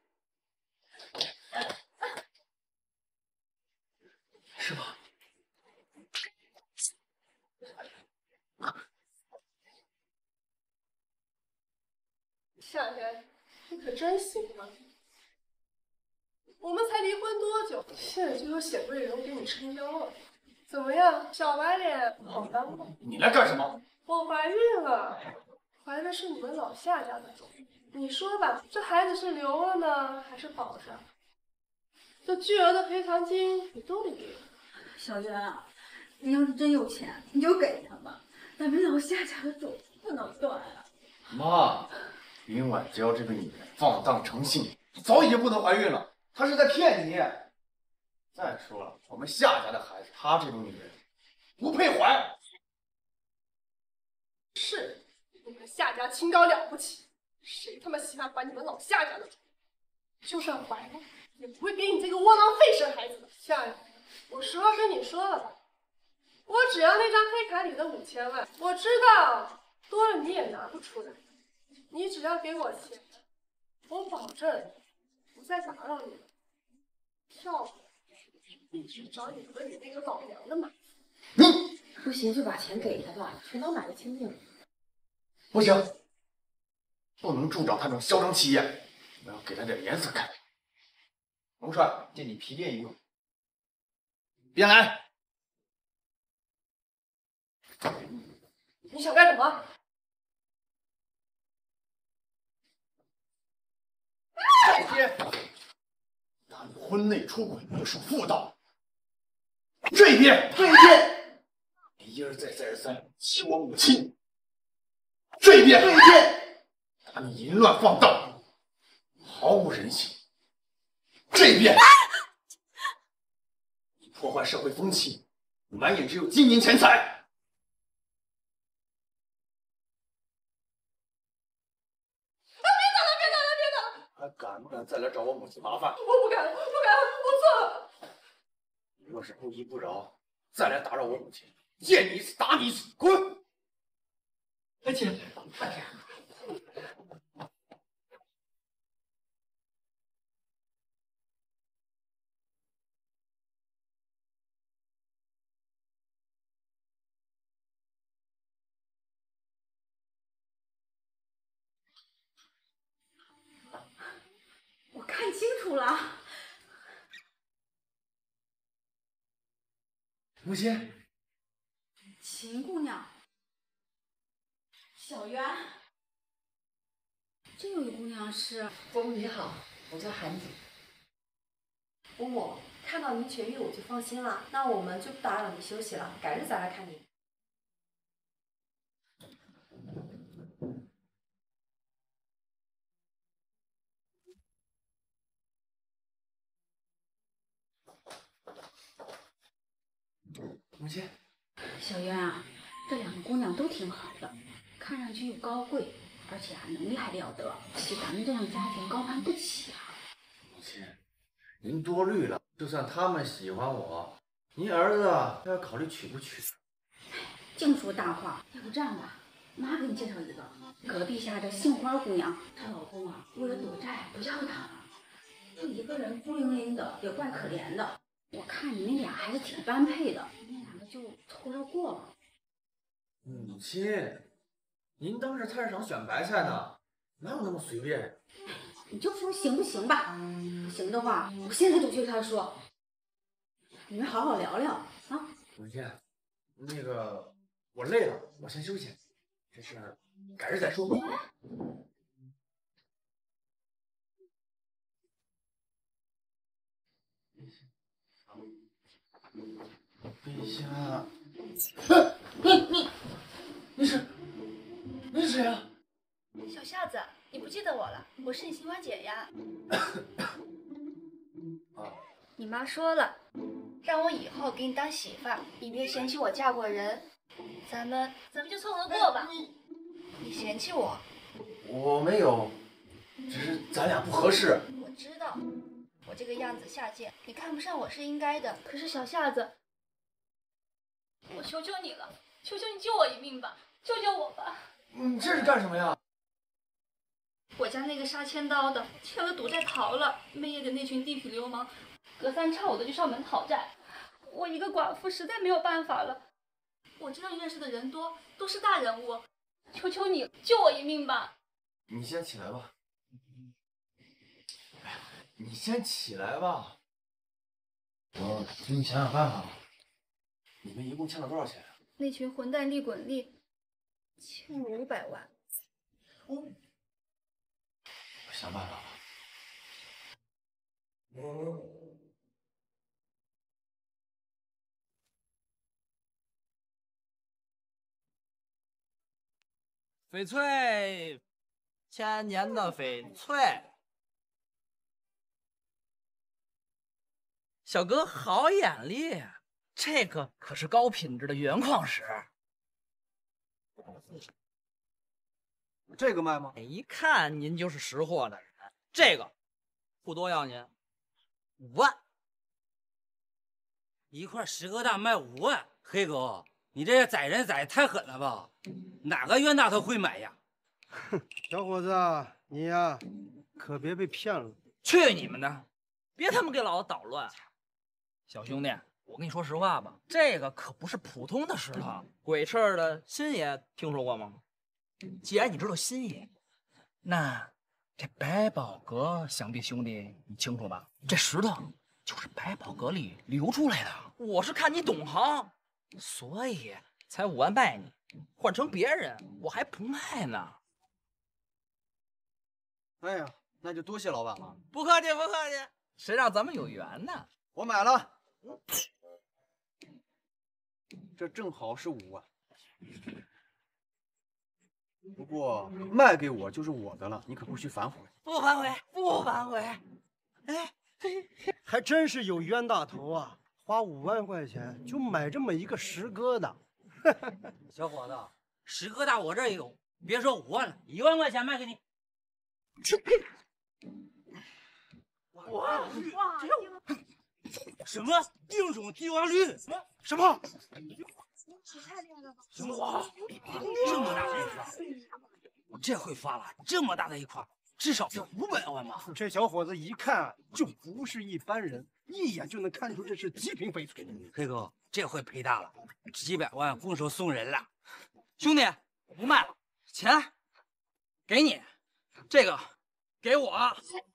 是吗？ 夏言，你可真行啊！我们才离婚多久，现在就有显贵人给你撑腰了？怎么样，小白脸好当吗？ 你来干什么？ 我怀孕了，怀的是你们老夏家的种。你说吧，这孩子是留了呢，还是保着？这巨额的赔偿金你都得给我。 小娟啊，你要是真有钱，你就给他吧，咱们老夏家的种不能断啊。 妈，云婉只要这个女人放荡成性，早已经不能怀孕了。她是在骗你。再说了，我们夏家的孩子，她这种女人不配怀。 是，你们夏家清高了不起，谁他妈稀罕怀你们老夏家的种？就算怀了，也不会给你这个窝囊废生孩子的。夏言，我实话跟你说了吧，我只要那张黑卡里的五千万，我知道多了你也拿不出来。你只要给我钱，我保证不再打扰你了。跳回一直找你和你那个老娘的麻烦。 不行就把钱给他吧，全当买个亲命。 不行，不能助长他这种嚣张气焰，我要给他点颜色看。龙帅，借你皮鞭一用。鞭来！ 你想干什么？ 这边，打你婚内出轨不守妇道。这边，这边，你一而再，再而三欺我母亲。这边，这边，打你淫乱放荡，毫无人性。这边，你破坏社会风气，满眼只有金银钱财。还敢不敢再来找我母亲麻烦？ 我不敢，不敢，我错了。 你若是不依不饶，再来打扰我母亲，见你一次打你一次，滚！ 阿姐，阿姐， 我看清楚了， 母亲， 秦姑娘，小渊，这位姑娘是。 伯母你好，我叫韩景。伯母，看到您痊愈我就放心了，那我们就不打扰你休息了，改日再来看您。 母亲， 小渊啊，这两个姑娘都挺好的，看上去又高贵，而且啊能力还了得，就咱们这样家庭高攀不起啊。 母亲，您多虑了。就算他们喜欢我，您儿子还要考虑娶不娶。 净说大话，要不这样吧，妈给你介绍一个，隔壁下的杏花姑娘，她老公啊为了躲债不要她了，就一个人孤零零的，也怪可怜的。我看你们俩还是挺般配的，你们两个就凑合过吧。 母亲，您当是菜市场选白菜呢，哪有那么随便？ 你就说行不行吧？不行的话，我现在就去他说。你们好好聊聊啊。 母亲，那个我累了，我先休息，这事儿改日再说。陛下， 你你你是你是谁啊？ 小夏子，你不记得我了？我是你杏花姐呀。你妈说了，让我以后给你当媳妇儿，你别嫌弃我嫁过人，咱们咱们就凑合过吧。你嫌弃我？ 我没有，只是咱俩不合适。 我知道，我这个样子下贱，你看不上我是应该的。可是小夏子， 我求求你了，求求你救我一命吧，救救我吧！ 你这是干什么呀？ 我家那个杀千刀的欠了赌债逃了，没也给那群地痞流氓隔三差五的去上门讨债。我一个寡妇实在没有办法了。我知道你认识的人多，都是大人物，求求你救我一命吧！ 你先起来吧。哎呀，你先起来吧。我给你想想办法。你们一共欠了多少钱？ 那群混蛋利滚利欠我五百万。 我我想办法吧。我。 翡翠，千年的翡翠，小哥好眼力，这个可是高品质的原矿石。 这个卖吗？ 一看您就是识货的人，这个不多要您五万， 一块石疙瘩卖五万，黑狗，你这宰人宰太狠了吧？哪个冤大头会买呀？ 小伙子，你呀，可别被骗了。 去你们的！别他妈给老子捣乱！小兄弟，我跟你说实话吧，这个可不是普通的石头，鬼市的新爷听说过吗？既然你知道新爷，那这百宝阁想必兄弟你清楚吧？这石头就是百宝阁里流出来的。我是看你懂行，所以才五万卖你。换成别人，我还不卖呢。 哎呀，那就多谢老板了。 不客气，不客气。谁让咱们有缘呢？ 我买了，这正好是五万。不过卖给我就是我的了，你可不许反悔。 不反悔，不反悔。哎， 还真是有冤大头啊！花五万块钱就买这么一个石疙瘩。 小伙子，石疙瘩我这儿也有，别说五万了，一万块钱卖给你。 哇哇！ 什么定种帝王绿？什么什么？ 太厉害了吧！ 哇，这么大的一块，我这回发了，这么大的一块，至少是五百万吧？ 这小伙子一看就不是一般人，一眼就能看出这是极品翡翠。 黑哥，这回赔大了，几百万拱手送人了。 兄弟，我不卖了，钱给你，这个给我。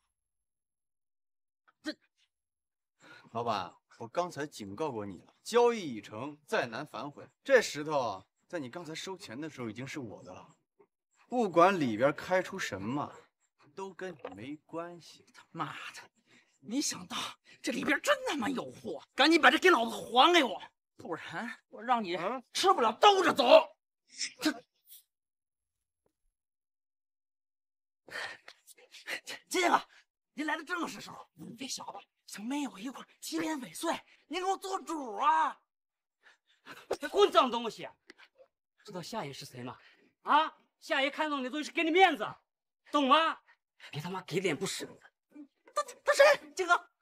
这，老板，我刚才警告过你了，交易已成，再难反悔。这石头在你刚才收钱的时候已经是我的了，不管里边开出什么，都跟你没关系。 他妈的，没想到这里边真他妈有货！赶紧把这给老子还给我，不然我让你吃不了兜着走。这个，您来的正是时候。这小子想没有一块极品翡翠，您给我做主啊！ 滚脏东西！知道夏爷是谁吗？啊，夏爷看中你都是给你面子，懂吗？别他妈给脸不使。 他他谁？这个。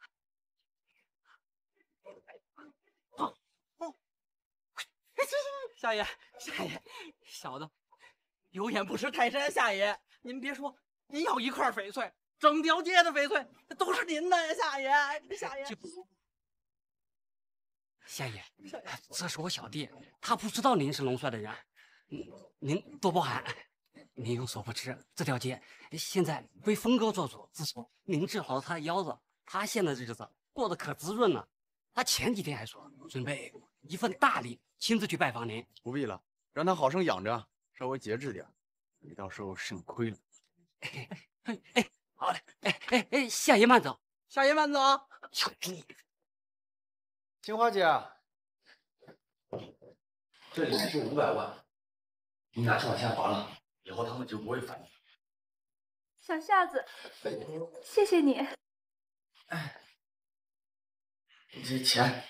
哦哦，夏爷，夏爷，小子有眼不识泰山，夏爷，您别说，您要一块翡翠，整条街的翡翠都是您的呀，夏爷，夏爷。 夏爷，这是我小弟，他不知道您是龙帅的人，您多包涵。您有所不知，这条街现在为峰哥做主。自从您治好了他的腰子，他现在的日子过得可滋润了。他前几天还说准备一份大礼，亲自去拜访您。 不必了，让他好生养着，稍微节制点，别到时候肾亏了。 哎哎哎，好嘞！哎哎哎，夏爷慢走， 夏爷慢走。 青花姐，这里面是五百万，你拿去把钱还了。以后他们就不会反应。 小夏子，谢谢你。 哎，这钱。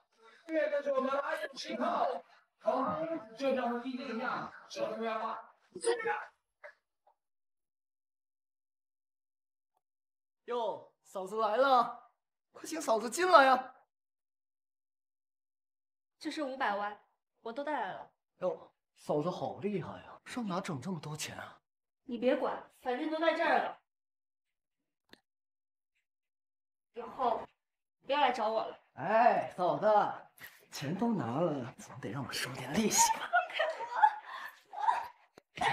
这个是我们的安全信号，好，这张是地定价，知道什么样吗？ 哟，嫂子来了，快请嫂子进来呀！ 这是五百万，我都带来了。 哟，嫂子好厉害呀，上哪整这么多钱啊？ 你别管，反正都在这儿了，以后不要来找我了。 哎，嫂子，钱都拿了，总得让我收点利息吧？ 放开我！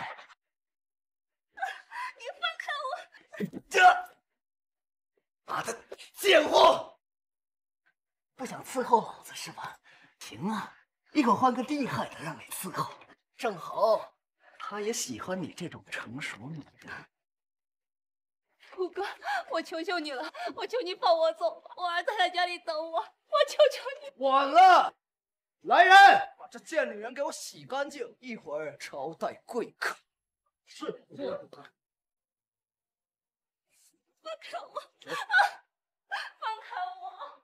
你放开我！ 这，妈的贱货！不想伺候老子是吧？行啊，一会儿换个厉害的让你伺候，正好他也喜欢你这种成熟女人。 虎哥，我求求你了，我求你放我走，我儿子还在家里等我，我求求你。 晚了，来人，把这贱女人给我洗干净，一会儿招待贵客。是是。 放开我！啊！放开我！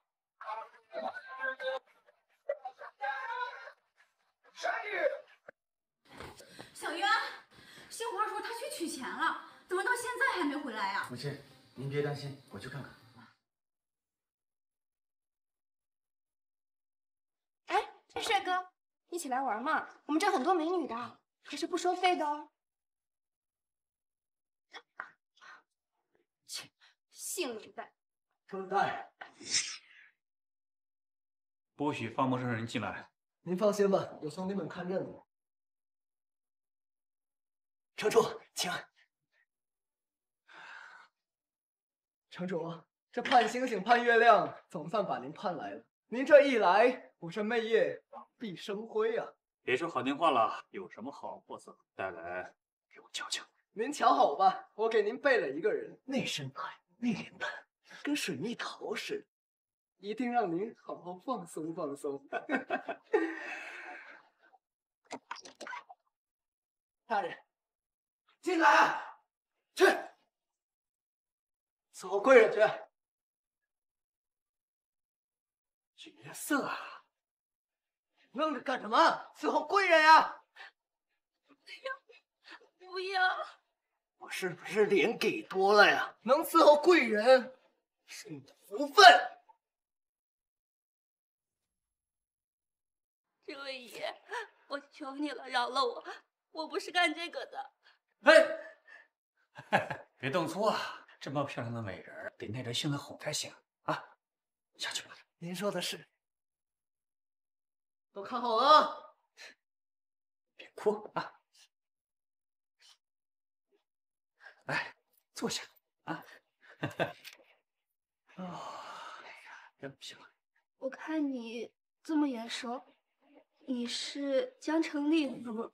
小渊，杏花说她去取钱了，怎么到现在还没回来呀？ 母亲，您别担心，我去看看。 哎，帅哥，一起来玩嘛！我们这很多美女的，可是不收费的哦。切，性冷淡。 正在。 不许放陌生人进来。 您放心吧，有兄弟们看着呢。城主，请。城主，这盼星星盼月亮，总算把您盼来了。您这一来，我这媚叶往必生辉啊！ 别说好听话了，有什么好货色带来给我瞧瞧。 您瞧好吧，我给您备了一个人，那身材，那脸蛋，跟水蜜桃似的，一定让您好好放松放松。大人，进来啊！去，伺候贵人去。角色啊！愣着干什么？伺候贵人呀！ 不要！ 我是不是脸给多了呀？能伺候贵人是你的福分。 这位爷，我求你了，饶了我，我不是干这个的。 哎，别动粗啊！这么漂亮的美人，得耐着性子哄才行啊！下去吧。 您说的是。都看好了啊！ 别哭啊！来，坐下啊！哦，哎呀，真漂亮！ 我看你这么眼熟，你是江城丽是不？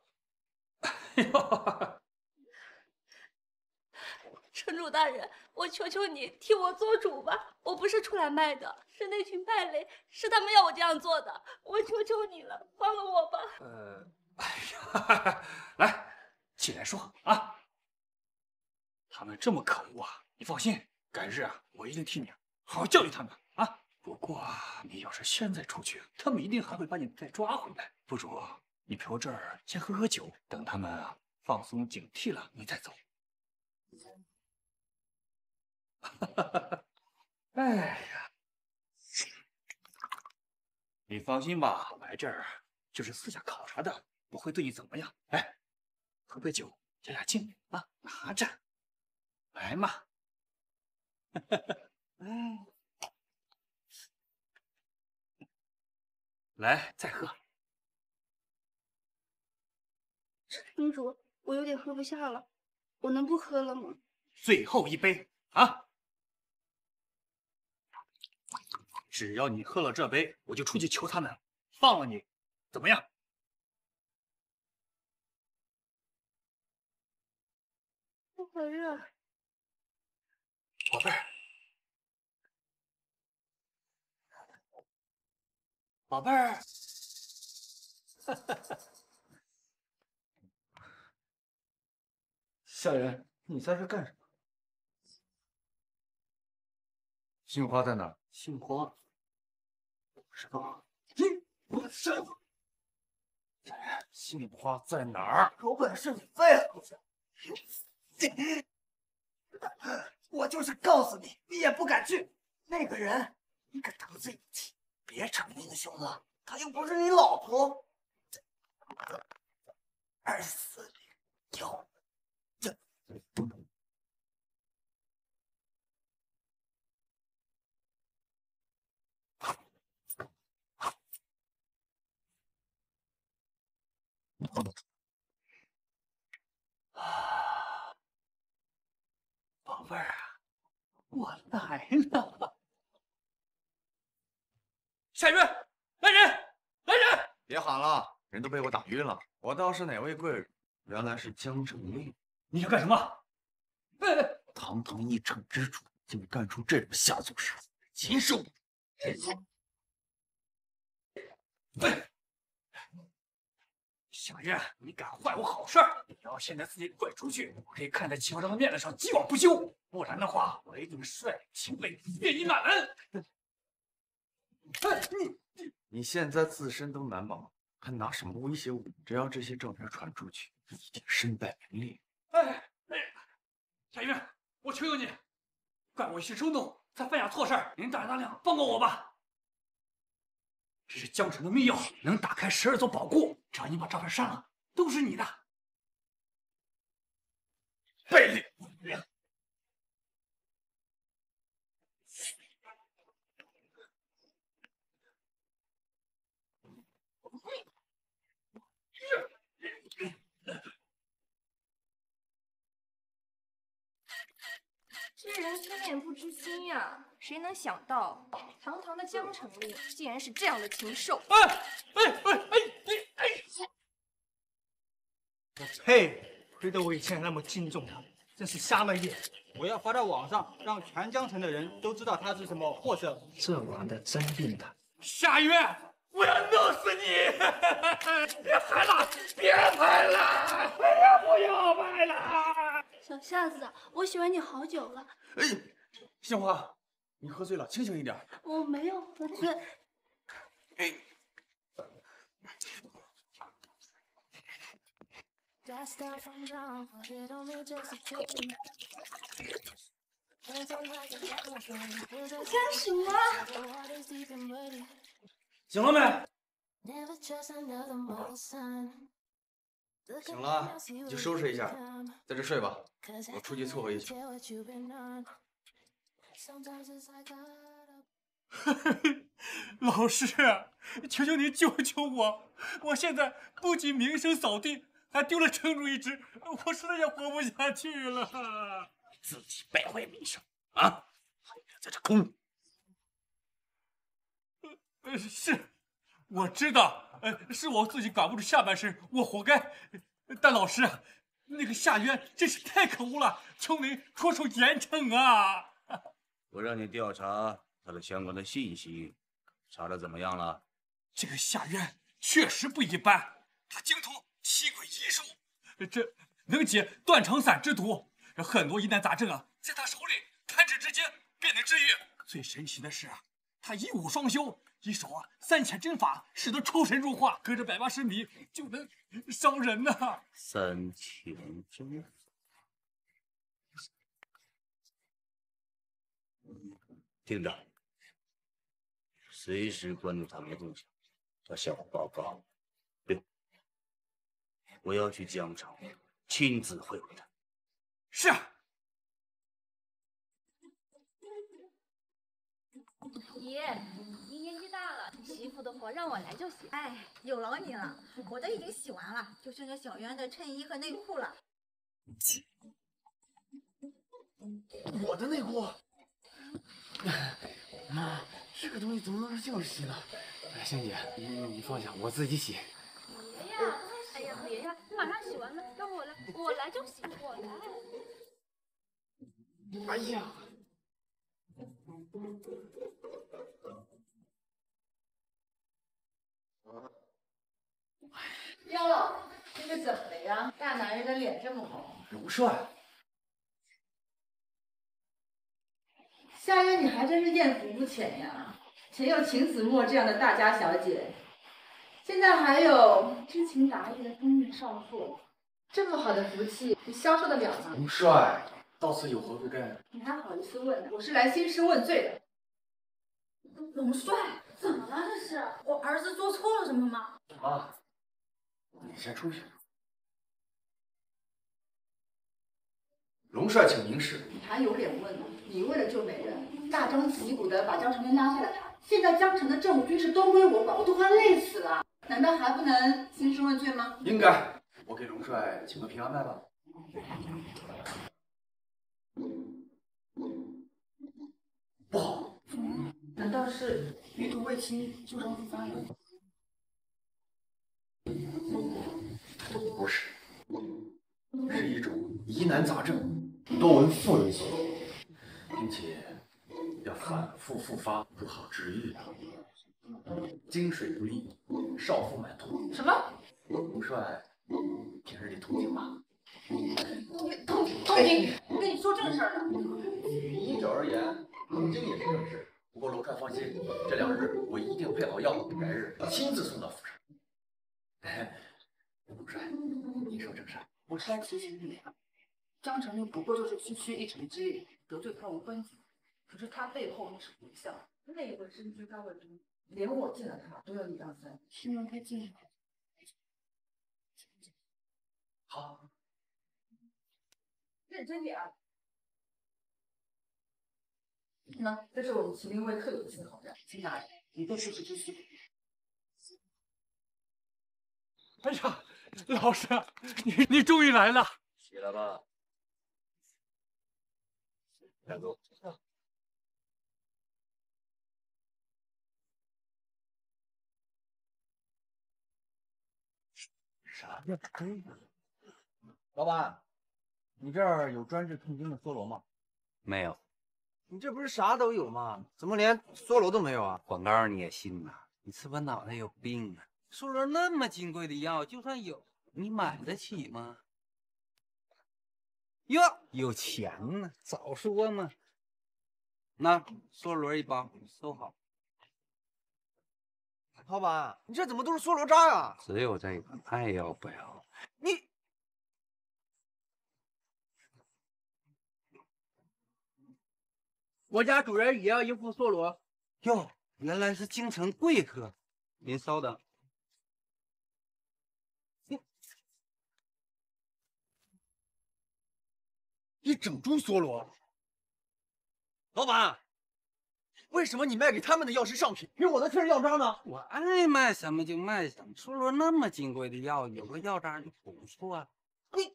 城主大人，我求求你替我做主吧！我不是出来卖的，是那群败类，是他们要我这样做的。我求求你了，放了我吧！ 呃，哎呀，来，起来说啊！他们这么可恶啊！你放心，改日啊，我一定替你好好教育他们啊！不过啊，你要是现在出去，他们一定还会把你再抓回来。不如你陪我这儿先喝喝酒，等他们啊放松警惕了，你再走。哎呀，你放心吧，我来这儿就是私下考察的，不会对你怎么样。哎，喝杯酒压压惊啊，拿着，来嘛。嗯，来，再喝。 城主，我有点喝不下了，我能不喝了吗？ 最后一杯啊！只要你喝了这杯，我就出去求他们放了你，怎么样？ 我好热。 宝贝儿，宝贝儿， 小人，你在这干什么？ 杏花在哪儿？ 杏花，不知道。你我师傅，小人， 杏花在哪儿？ 有本事你废了去！我就是告诉你，你也不敢去。那个人，你可得罪不起，别逞英雄了。她又不是你老婆。二四零幺，这。啊，宝贝儿啊，我来了。 夏云，来人，来人！ 别喊了，人都被我打晕了。我倒是哪位贵人？原来是江城令。 你想干什么？哎， 堂堂一城之主，竟干出这种下作事，禽兽！ 夏云，你敢坏我好事儿！你要现在自己滚出去，我可以看在秦王的面子上既往不咎。不然的话，我一定率领亲卫灭你满门。 你现在自身都难保，还拿什么威胁我？只要这些照片传出去，你一定身败名裂。 哎哎，夏云，我求求你，怪我一时冲动，才犯下错事儿，您大人大量放过我吧。这是江城的密钥，能打开十二座宝库。只要你把照片删了，都是你的。背离！ 这人真脸不知心呀！谁能想到，堂堂的江城令竟然是这样的禽兽！ 哎哎哎哎哎！ 我呸！亏得我以前那么敬重他，真是瞎了眼。我要发到网上，让全江城的人都知道他是什么货色。这玩的真病态！ 夏月，我要弄死你！别拍了，别拍了！哎呀，不要拍了！ 小夏子，我喜欢你好久了。 哎，杏花，你喝醉了，清醒一点。 我没有喝醉。 哎。 干什么？ 醒了没？ 醒了，你就收拾一下，在这睡吧。我出去凑合一宿。 老师，求求你救救我！我现在不仅名声扫地，还丢了城主一职，我实在也活不下去了。 自己败坏名声啊！还敢在这空？ 呃，是，我知道，呃，是我自己管不住下半身，我活该。但老师，那个夏渊真是太可恶了，求您出手严惩啊！ 我让你调查他的相关的信息，查的怎么样了？ 这个夏渊确实不一般，他精通七鬼异术，这能解断肠散之毒，很多疑难杂症啊，在他手里弹指之间便能治愈。最神奇的是啊，他一武双修，一手啊三潜真法，使得出神入化，隔着百八十米就能伤人呐、啊。 三潜真法，听着，随时关注他们的动向，要向我报告。对，我要去江城亲自会会他。 是。 爷，您年纪大了，媳妇的活让我来就行。哎，有劳您了，我都已经洗完了，就剩下小渊的衬衣和内裤了。 我的内裤。妈，这个东西怎么能是这样洗呢？ 仙姐，你你放下，我自己洗。 别呀，哎呀别呀，马上洗完了，让我来，我来就行，我来。 哎呀！ 哟，这是怎么了呀？大男人的脸这么红。 柔帅。 夏渊，你还真是艳福不浅呀！谁有秦子墨这样的大家小姐？ 现在还有知情达意的风韵少妇，这么好的福气，你消受得了吗？ 龙帅，到此有何贵干？ 你还好意思问呢？我是来兴师问罪的。 龙帅，怎么了？这是我儿子做错了什么吗？ 妈，你先出去。龙帅，请明示。 你还有脸问呢？你为了救美人，大张旗鼓的把江承天拉下来，现在江城的政务军事都归我管，我都快累死了。难道还不能兴师问罪吗？ 应该。我给龙帅请个平安麦吧。不好。 难道是余毒未清，旧伤复发了？ 不是，是一种疑难杂症，多闻妇人所说，并且要反复复发，不好治愈啊。经水不利，少腹满痛。 什么？ 龙帅，平日里痛经吧？ 你痛痛经？我跟你说正事儿呢。 依照而言，痛经也是正事。不过龙帅放心，这两日我一定配好药，改日亲自送到府上。哎，龙帅，你说正事。 我是来提醒你，江承令不过就是区区一城之力，得罪他无关紧，可是他背后那是不孝，内鬼身居高位中，连我见了他都要礼让三，希望他尽好。 好， 认真点啊！那这是我们麒麟卫特有的信号站，请拿着，你都试试就行。 哎呀，老师，你你终于来了！ 起来吧，站住！ 啥呀？老板，你这儿有专治痛经的梭罗吗？ 没有。 你这不是啥都有吗？怎么连梭罗都没有啊？ 广告你也信呐？你是不是脑袋有病啊？梭罗那么金贵的药，就算有，你买得起吗？哟，有钱呢，早说嘛！那梭罗一包，收好。 老板，你这怎么都是梭罗渣呀？ 只有这个，爱要不要？ 你。 我家主人也要一副梭罗。 哟，原来是京城贵客。您稍等。 一整株梭罗。老板，为什么你卖给他们的药是上品，给我的却是药渣呢？ 我爱卖什么就卖什么。梭罗那么金贵的药，有个药渣就不错了。 你。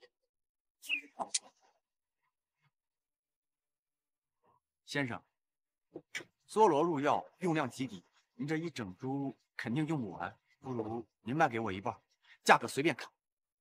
先生，梭罗入药用量极低，您这一整株肯定用不完，不如您卖给我一半，价格随便砍。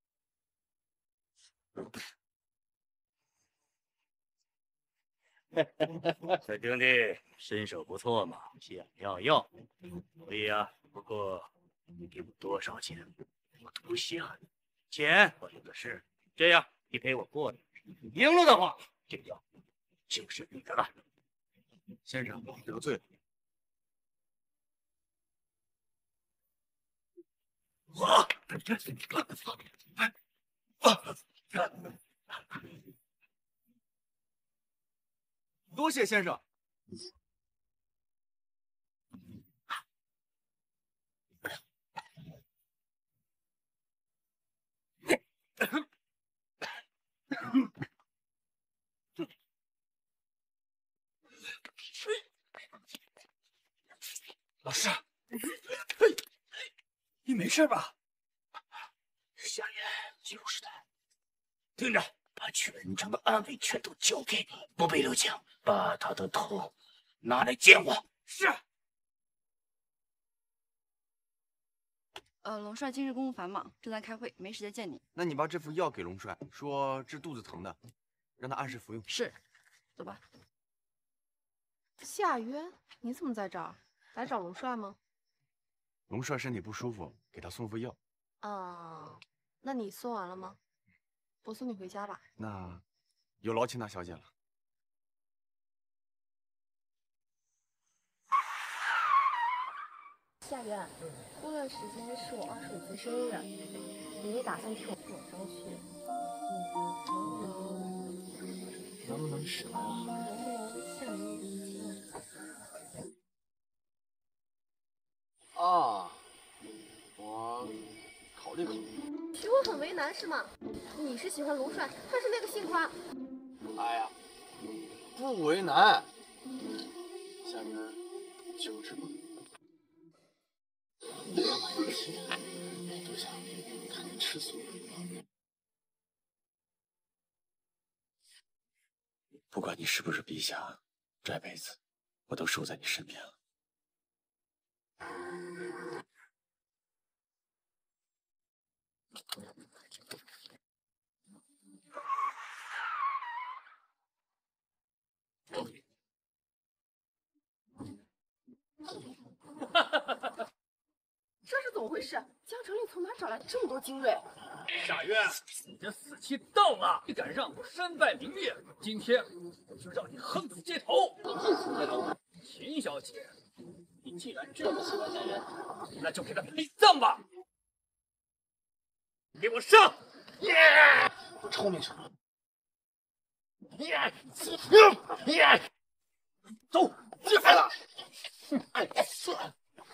小兄弟身手不错嘛，想要药可以啊，不过你给我多少钱，我都下。钱我有的是，这样你陪我过来，你赢了的话，这药就是你的了。 先生，得罪了。 我， 多谢先生。 老师，你没事吧？ 夏言就是他，听着，把全城的暗卫全都交给你，不必留情，把他的头拿来见我。 是。 呃，龙帅今日公务繁忙，正在开会，没时间见你。 那你把这副药给龙帅，说治肚子疼的，让他按时服用。 是，走吧。 夏渊，你怎么在这儿？来找龙帅吗？ 龙帅身体不舒服，给他送副药。 啊，那你送完了吗？我送你回家吧。 那有劳秦大小姐了。 夏元，过段时间是我二十五岁生日，你也打算替我付我装去，你能不能能不能什么呀？ 能不能向你礼金？ 啊，我考虑考虑。 许我很为难是吗？你是喜欢龙帅，他是那个姓夸。 哎呀，不为难。下面就是吧。多想看你吃素。不管你是不是陛下，这辈子我都守在你身边了。 这是怎么回事？江城令从哪找来这么多精锐？ 夏渊，你的死期到了！你敢让我身败名裂，今天我就让你横死街头！横死街头！秦小姐，你既然这么喜欢男人，那就给他陪葬吧！给我上！耶！ 我冲进去了！ 耶！ 耶！走，进来了！哎，算。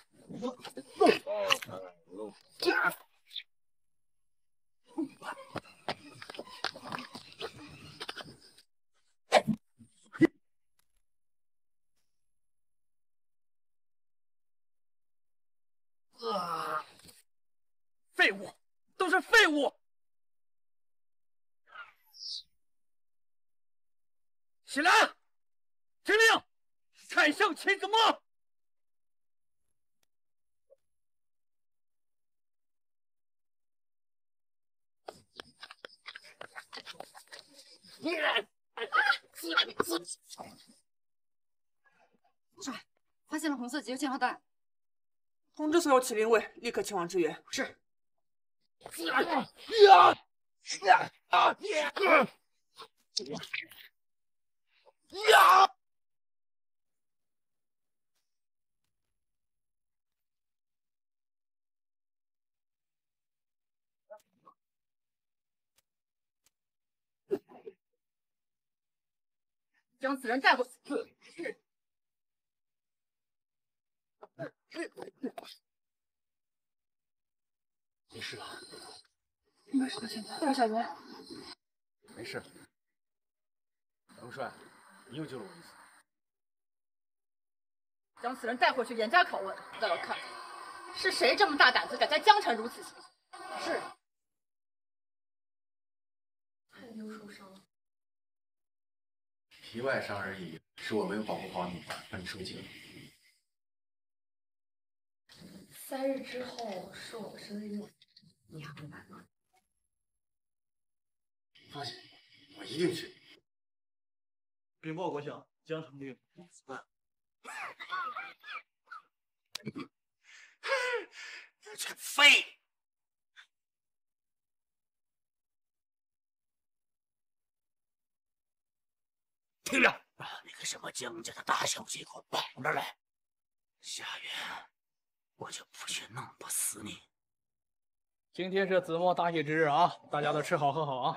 啊！废物，都是废物！起来！听令，砍向秦子墨！ 帅，发现了红色急救信号弹， 通知所有骑兵卫立刻前往支援。是。 将此人带过去。 是。 没事吧？ 没事，现在大小元。 没事。龙帅，你又救了我一次。 将此人带回去严加拷问，让我看看是谁这么大胆子，敢在江城如此行。是。 太优受伤了。 皮外伤而已，是我没有保护好你，让你受惊了。 三日之后是我的生日宴，你还会来吗？ 放心，我一定去。 禀报国相，江城令死难。 这群废！听着，把那个什么江家的大小姐给我绑着来。夏元，我就不去弄不死你。 今天是子墨大喜之日啊，大家都吃好喝好啊！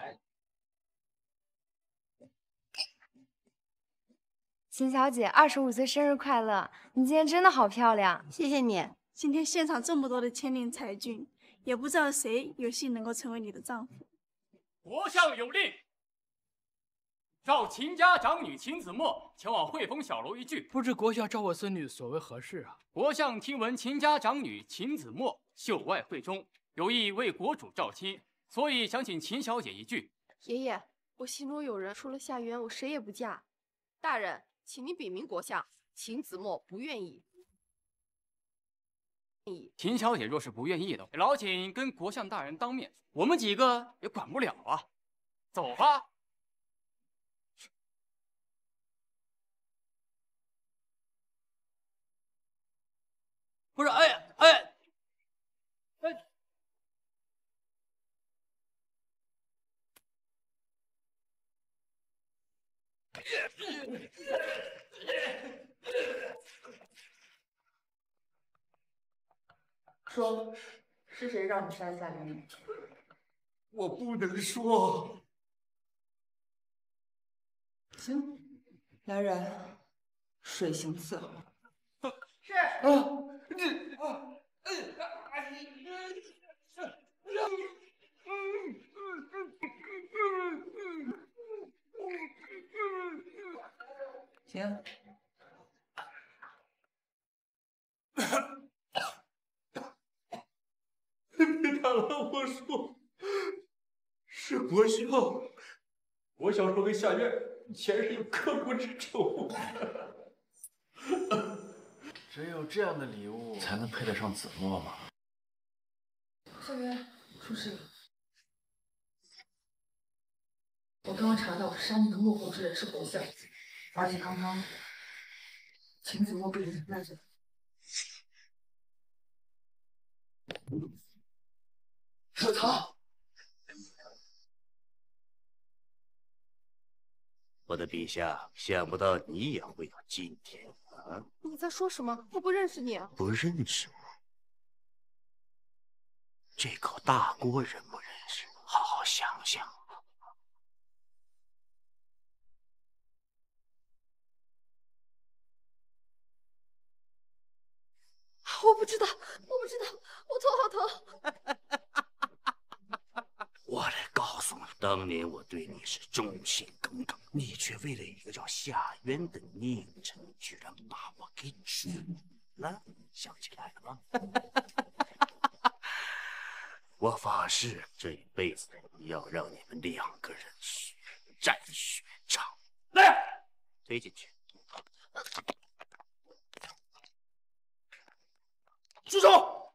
秦小姐，二十五岁生日快乐！你今天真的好漂亮， 谢谢你。今天现场这么多的千令才俊，也不知道谁有幸能够成为你的丈夫。 国相有令，召秦家长女秦子墨前往汇丰小楼一聚。 不知国相召我孙女所为何事啊？ 国相听闻秦家长女秦子墨秀外慧中，有意为国主召亲，所以想请秦小姐一聚。 爷爷，我心中有人，除了夏元，我谁也不嫁。大人，请你禀明国相，秦子墨不愿意。 秦小姐若是不愿意的，劳请跟国相大人当面，我们几个也管不了啊。走吧。 不是，哎哎哎。 说，是谁让你删下来的？ 我不能说。 行，来人，水行伺候。 是。 啊，这啊，嗯啊，你行。 别打了，我说是国孝，国孝说跟夏月以前是有刻骨之仇。 只有这样的礼物才能配得上子墨吗？ 夏月，出事了！我刚刚查到杀你的幕后之人是国孝，而且刚刚秦子墨被人带着。 是他。 我的陛下，想不到你也会有今天啊！ 你在说什么？我不认识你啊！ 不认识我？这口大锅认不认识？好好想想。 我不知道，我不知道，我头好疼。 我来告诉你，当年我对你是忠心耿耿，你却为了一个叫夏渊的佞臣，居然把我给煮了。想起来了吗？我发誓，这一辈子要让你们两个人血债血偿。来，推进去。 住手！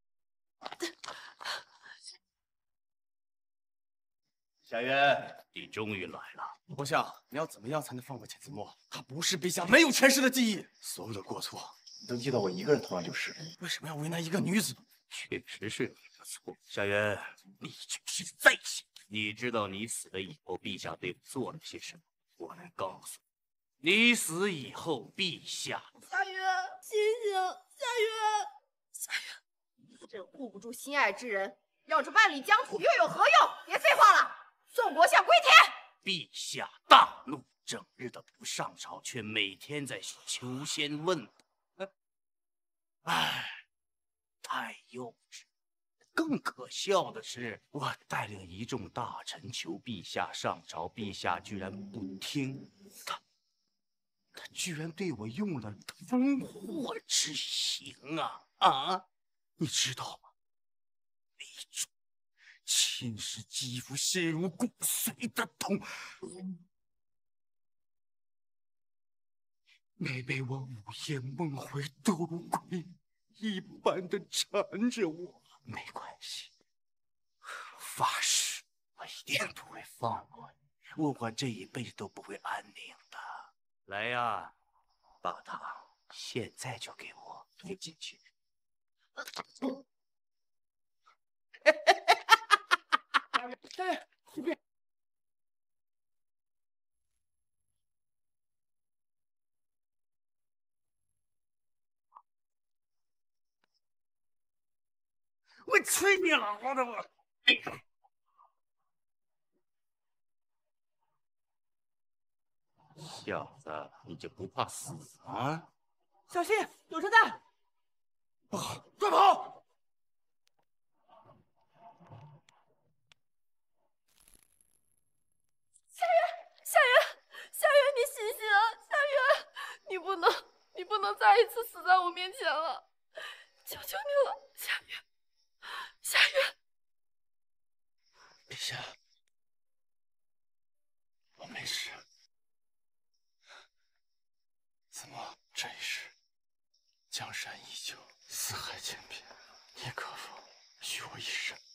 夏渊，你终于来了。 国相，你要怎么样才能放过秦子墨？他不是陛下没有前世的记忆，所有的过错你都记到我一个人头上就是。为什么要为难一个女子？ 确实是你的错，夏渊，你就是在想。你知道你死了以后，陛下对我做了些什么？我来告诉你，你死以后，陛下…… 夏渊，醒醒！夏渊，夏渊， 这护不住心爱之人，绕着万里疆土又有何用？别废话了，送国相归天！ 陛下大怒，整日的不上朝，却每天在求仙问卜。唉，太幼稚。更可笑的是，我带领一众大臣求陛下上朝，陛下居然不听。他，他居然对我用了烽火之刑啊！啊，你知道吗？那种侵蚀肌肤、深入骨髓的痛，每每我午夜梦回，都如鬼一般的缠着我。没关系，发誓我一定不会放过你，我管这一辈子都不会安宁的。来呀，把他现在就给我推进去。 哎，你别。 我吹你老的我！小子，你就不怕死啊？ 小心，有车弹！ 不好，快跑！ 夏月，夏月，夏月，你醒醒啊！夏月，你不能，你不能再一次死在我面前了，求求你了，夏月。夏月， 陛下，我没事。子墨，这一世，江山依旧，四海千遍，你可否许我一生？